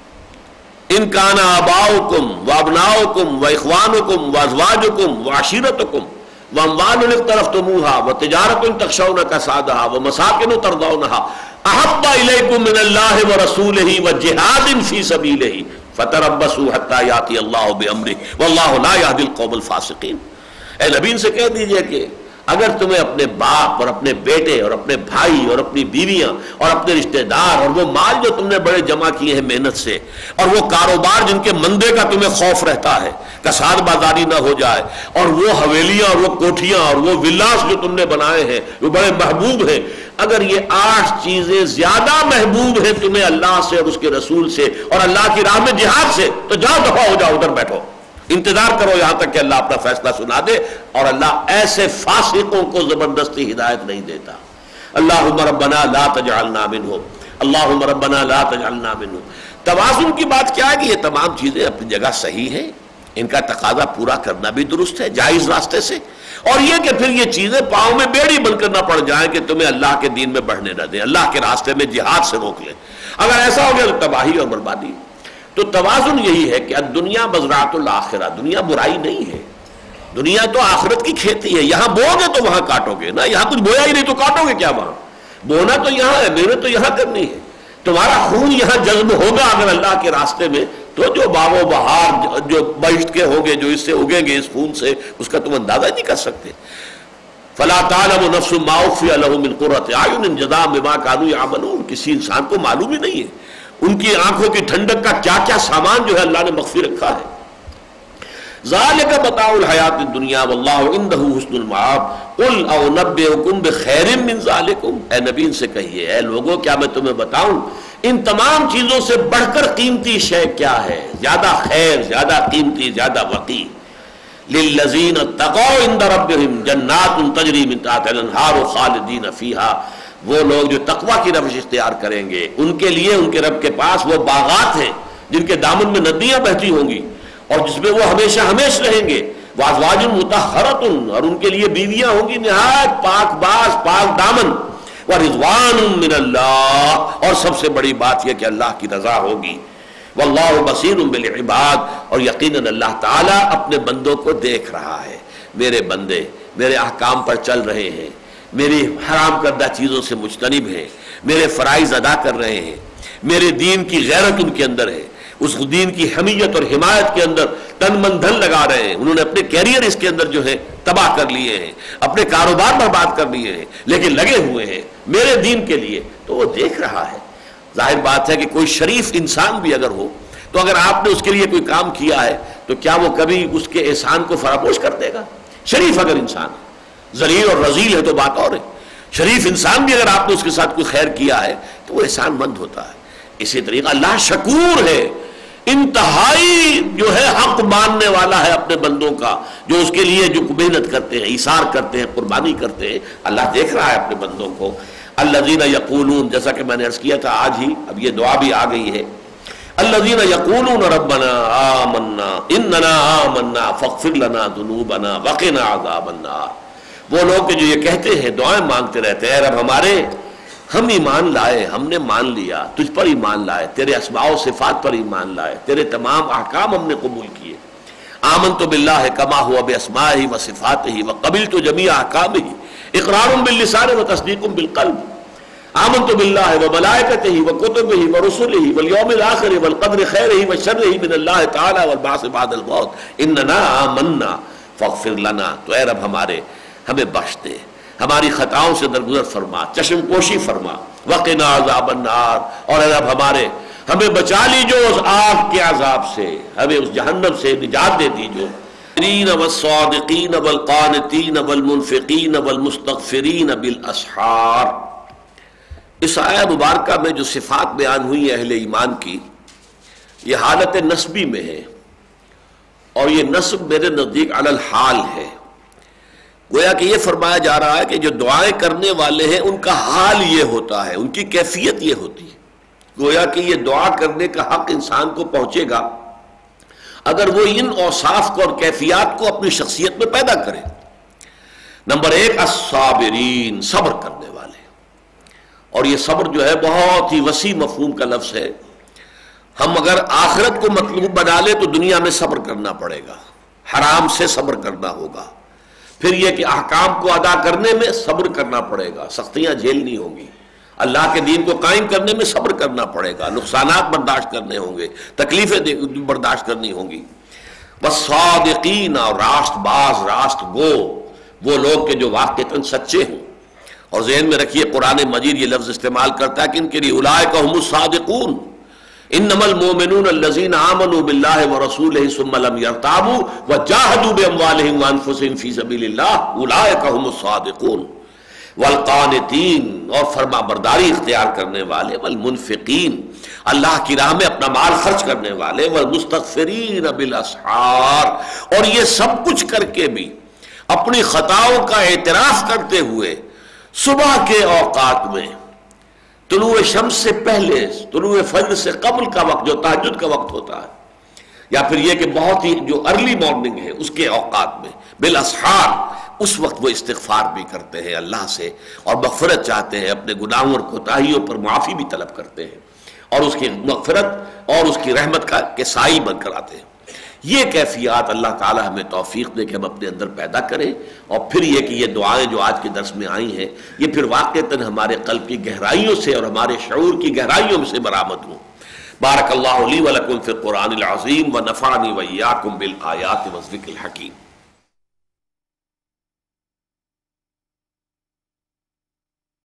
ان کان آباؤکم وابناؤکم واخوانکم وازواجکم وعشیرتکم واموال اقترفتموها وتجارة تخشون کسادها ومساکن ترضونها احب الیکم من اللہ ورسولہ وجہاد فی سبیلہ فتربصوا حتی یاتی اللہ بامرہ واللہ لا یہدی القوم الفاسقین۔ اے نبی ان سے کہہ دیجئے کہ اگر تمہیں اپنے باپ اور اپنے بیٹے اور اپنے بھائی اور اپنی بیویاں اور اپنے رشتہ دار اور وہ مال جو تم نے بڑے جمع کیے ہیں محنت سے، اور وہ کاروبار جن کے مندے کا تمہیں خوف رہتا ہے، کساد بازاری نہ ہو جائے، اور وہ حویلیاں اور وہ کوٹھیاں اور وہ ولاس جو تم نے بنائے ہیں جو بڑے محبوب ہیں، اگر یہ آٹھ چیزیں زیادہ محبوب ہیں تمہیں اللہ سے اور اس کے رسول سے اور اللہ کی راہ میں جہاد سے، تو جاؤ دفع ہو جاؤ، ادھر بیٹھو، انتظار کرو یہاں تک کہ اللہ اپنا فیصلہ سنا دے۔ اور اللہ ایسے فاسقوں کو زبردستی ہدایت نہیں دیتا۔ اللہم ربنا لا تجعلنا منہم، اللہم ربنا لا تجعلنا منہم۔ توازن کی بات کیا ہے کہ یہ تمام چیزیں اپنی جگہ صحیح ہیں، ان کا تقاضا پورا کرنا بھی درست ہے جائز راستے سے، اور یہ کہ پھر یہ چیزیں پاؤں میں بیڑی بن کر نہ پڑ جائیں کہ تمہیں اللہ کے دین میں بڑھنے نہ دیں، اللہ کے راستے میں جہاد سے روک لیں۔ اگر ایسا ہو گیا تو تباہی اور بربادی۔ تو توازن یہی ہے کہ الدنیا مزرعۃ الآخرہ، دنیا برائی نہیں ہے، دنیا تو آخرت کی کھیتی ہے، یہاں بو گے تو وہاں کاٹو گے نا، یہاں کچھ بویا ہی نہیں تو کاٹو گے کیا وہاں؟ بونا تو یہاں ہے، محنت تو یہاں کرنی ہے، تمہارا خون یہاں جذب ہوگا اگر اللہ کے راستے میں، تو جو باغ و بہار جو بہشت کے ہوگے جو اس سے اگیں گے اس خون سے، اس کا تم اندازہ نہیں کر سکتے۔ فلا تعلم نفس ما اخفی لهم من قرۃ اعین جزاء بما كانوا يعملون، کسی انسان کو معلوم ہی نہیں ہے ان کی آنکھوں کی ٹھنڈک کا کیا کیا سامان جو ہے اللہ نے مخفی رکھا ہے۔ ذالک متاع الحیات الدنیا واللہ عندہ حسن المآب قل انبئکم بخیر من ذالکم، اے نبی ان سے کہیے اے لوگوں کیا میں تمہیں بتاؤں ان تمام چیزوں سے بڑھ کر قیمتی شے کیا ہے، زیادہ خیر، زیادہ قیمتی، زیادہ وقی۔ للذین اتقوا عند ربہم جنات تجری من تحتہا الانہار خالدین فیہا، وہ لوگ جو تقوی کی روش اختیار کریں گے ان کے لیے ان کے رب کے پاس وہ باغات ہیں جن کے دامن میں ندیاں بہتی ہوں گی اور جس میں وہ ہمیشہ ہمیش رہیں گے، وازواج مطہرۃ، اور ان کے لیے بیویاں ہوں گی نہایت پاک باز پاک دامن، ورضوان من اللہ، اور سب سے بڑی بات یہ کہ اللہ کی رضا ہوگی، واللہ بصیر بالعباد، اور یقیناً اللہ تعالیٰ اپنے بندوں کو دیکھ رہا ہے۔ میرے بندے میرے احکام پر چل رہے ہیں، میری حرام کردہ چیزوں سے مجتنب ہیں، میرے فرائض ادا کر رہے ہیں، میرے دین کی غیرت ان کے اندر ہے، اس دین کی حمیت اور حمایت کے اندر تن من دھن لگا رہے ہیں، انہوں نے اپنے کیریئر اس کے اندر جو ہے تباہ کر لیے ہیں، اپنے کاروبار برباد کر لیے ہیں، لیکن لگے ہوئے ہیں میرے دین کے لیے، تو وہ دیکھ رہا ہے۔ ظاہر بات ہے کہ کوئی شریف انسان بھی اگر ہو تو اگر آپ نے اس کے لیے کوئی کام کیا ہے تو کیا وہ کبھی اس کے احسان کو فراموش کر دے گا؟ شریف اگر انسان ہے، ذلیل اور رذیل ہے تو بات اور ہے، شریف انسان بھی اگر آپ نے اس کے ساتھ کوئی خیر کیا ہے تو وہ احسان مند ہوتا ہے۔ اسی طریقہ اللہ شکور ہے، انتہائی جو ہے حق ماننے والا ہے اپنے بندوں کا، جو اس کے لیے جو محنت کرتے ہیں، ایثار کرتے ہیں، قربانی کرتے ہیں، اللہ دیکھ رہا ہے اپنے بندوں کو۔ الذین یقولون، جیسا کہ میں نے عرض کیا تھا آج ہی، اب یہ دعا بھی آ گئی ہے، الذین یقولون ربنا آمنا اننا آمنا فاغفر لنا ذنوبنا وقنا عذاب النار، وہ لوگ جو یہ کہتے ہیں، دعائیں مانگتے رہتے ہیں، رب ہمارے ہم ایمان لائے، ہم نے مان لیا، تجھ پر ایمان لائے، تیرے اسماء و صفات پر ایمان لائے، تیرے تمام احکام ہم نے قبول کیے، آمنت باللہ کما ہوا باسمائہ وصفاتہ وقبلت جمیع احکامہ اقرار باللسان وتصدیق بالقلب آمنت باللہ وملائکتہ وکتبہ ورسلہ والیوم الآخر والقدر خیرہ وشرہ من اللہ تعالی والبعث بعد الموت اننا آمنا فاغفر لنا، تو اے رب ہمارے ہمیں بخش دے، ہماری خطاؤں سے درگزر فرما، چشم پوشی فرما، وقنا عذاب النار، اور اے رب ہمارے ہمیں بچا لیجو اس آگ کے عذاب سے، ہمیں اس جہنم سے نجات دے دیجو۔ والصادقین والقانتین والمنفقین والمستغفرین بالاسحار۔ اس آیہ مبارکہ میں جو صفات بیان ہوئی اہل ایمان کی، یہ حالت نسبی میں ہے، اور یہ نسب میرے نزدیک علی الحال ہے۔ گویا کہ یہ فرمایا جا رہا ہے کہ جو دعائیں کرنے والے ہیں ان کا حال یہ ہوتا ہے، ان کی کیفیت یہ ہوتی ہے۔ گویا کہ یہ دعا کرنے کا حق انسان کو پہنچے گا اگر وہ ان اوصاف کو اور کیفیات کو اپنی شخصیت میں پیدا کرے۔ نمبر ایک، الصابرین، صبر کرنے والے، اور یہ صبر جو ہے بہت ہی وسیع مفہوم کا لفظ ہے۔ ہم اگر آخرت کو مطلوب بنا لیں تو دنیا میں صبر کرنا پڑے گا، حرام سے صبر کرنا ہوگا، پھر یہ کہ احکام کو ادا کرنے میں صبر کرنا پڑے گا، سختیاں جھیلنی ہوں گی، اللہ کے دین کو قائم کرنے میں صبر کرنا پڑے گا، نقصانات برداشت کرنے ہوں گے، تکلیفیں برداشت کرنی ہوں گی۔ والصادقین، اور راست باز، راست گو، وہ لوگ کہ جو واقعتاً سچے ہوں۔ اور ذہن میں رکھیے قرآن مجید یہ لفظ استعمال کرتا ہے کہ ان کے لیے اولئک هم الصادقون، انما المؤمنون الذين آمنوا بالله ورسوله ثم لم يرتابوا وجاهدوا باموالهم وانفسهم في سبيل الله اولئك هم الصادقون۔ والقانتین، اور فرما برداری اختیار کرنے والے، والمنفقین، اللہ کی راہ میں اپنا مال خرچ کرنے والے، والمستغفرین بالاسحار، اور یہ سب کچھ کر کے بھی اپنی خطاؤں کا اعتراف کرتے ہوئے صبح کے اوقات میں، طلوع شمس سے پہلے، طلوع فجر سے قبل کا وقت جو تہجد کا وقت ہوتا ہے، یا پھر یہ کہ بہت ہی جو ارلی مارننگ ہے اس کے اوقات میں، بالاسحار، اس وقت وہ استغفار بھی کرتے ہیں اللہ سے، اور مغفرت چاہتے ہیں، اپنے گناہوں اور کوتاہیوں پر معافی بھی طلب کرتے ہیں، اور اس کی مغفرت اور اس کی رحمت کا کے سائی بن کر آتے ہیں۔ یہ کیفیات اللہ تعالی ہمیں توفیق دے کہ ہم اپنے اندر پیدا کریں، اور پھر یہ کہ یہ دعائیں جو آج کے درس میں آئی ہیں یہ پھر واقعتاً ہمارے قلب کی گہرائیوں سے اور ہمارے شعور کی گہرائیوں سے برآمد ہوں۔ بارک اللہ لی ولکم فی القرآن العظیم ونفعنی وإیاکم بالآیات والذکر الحکیم۔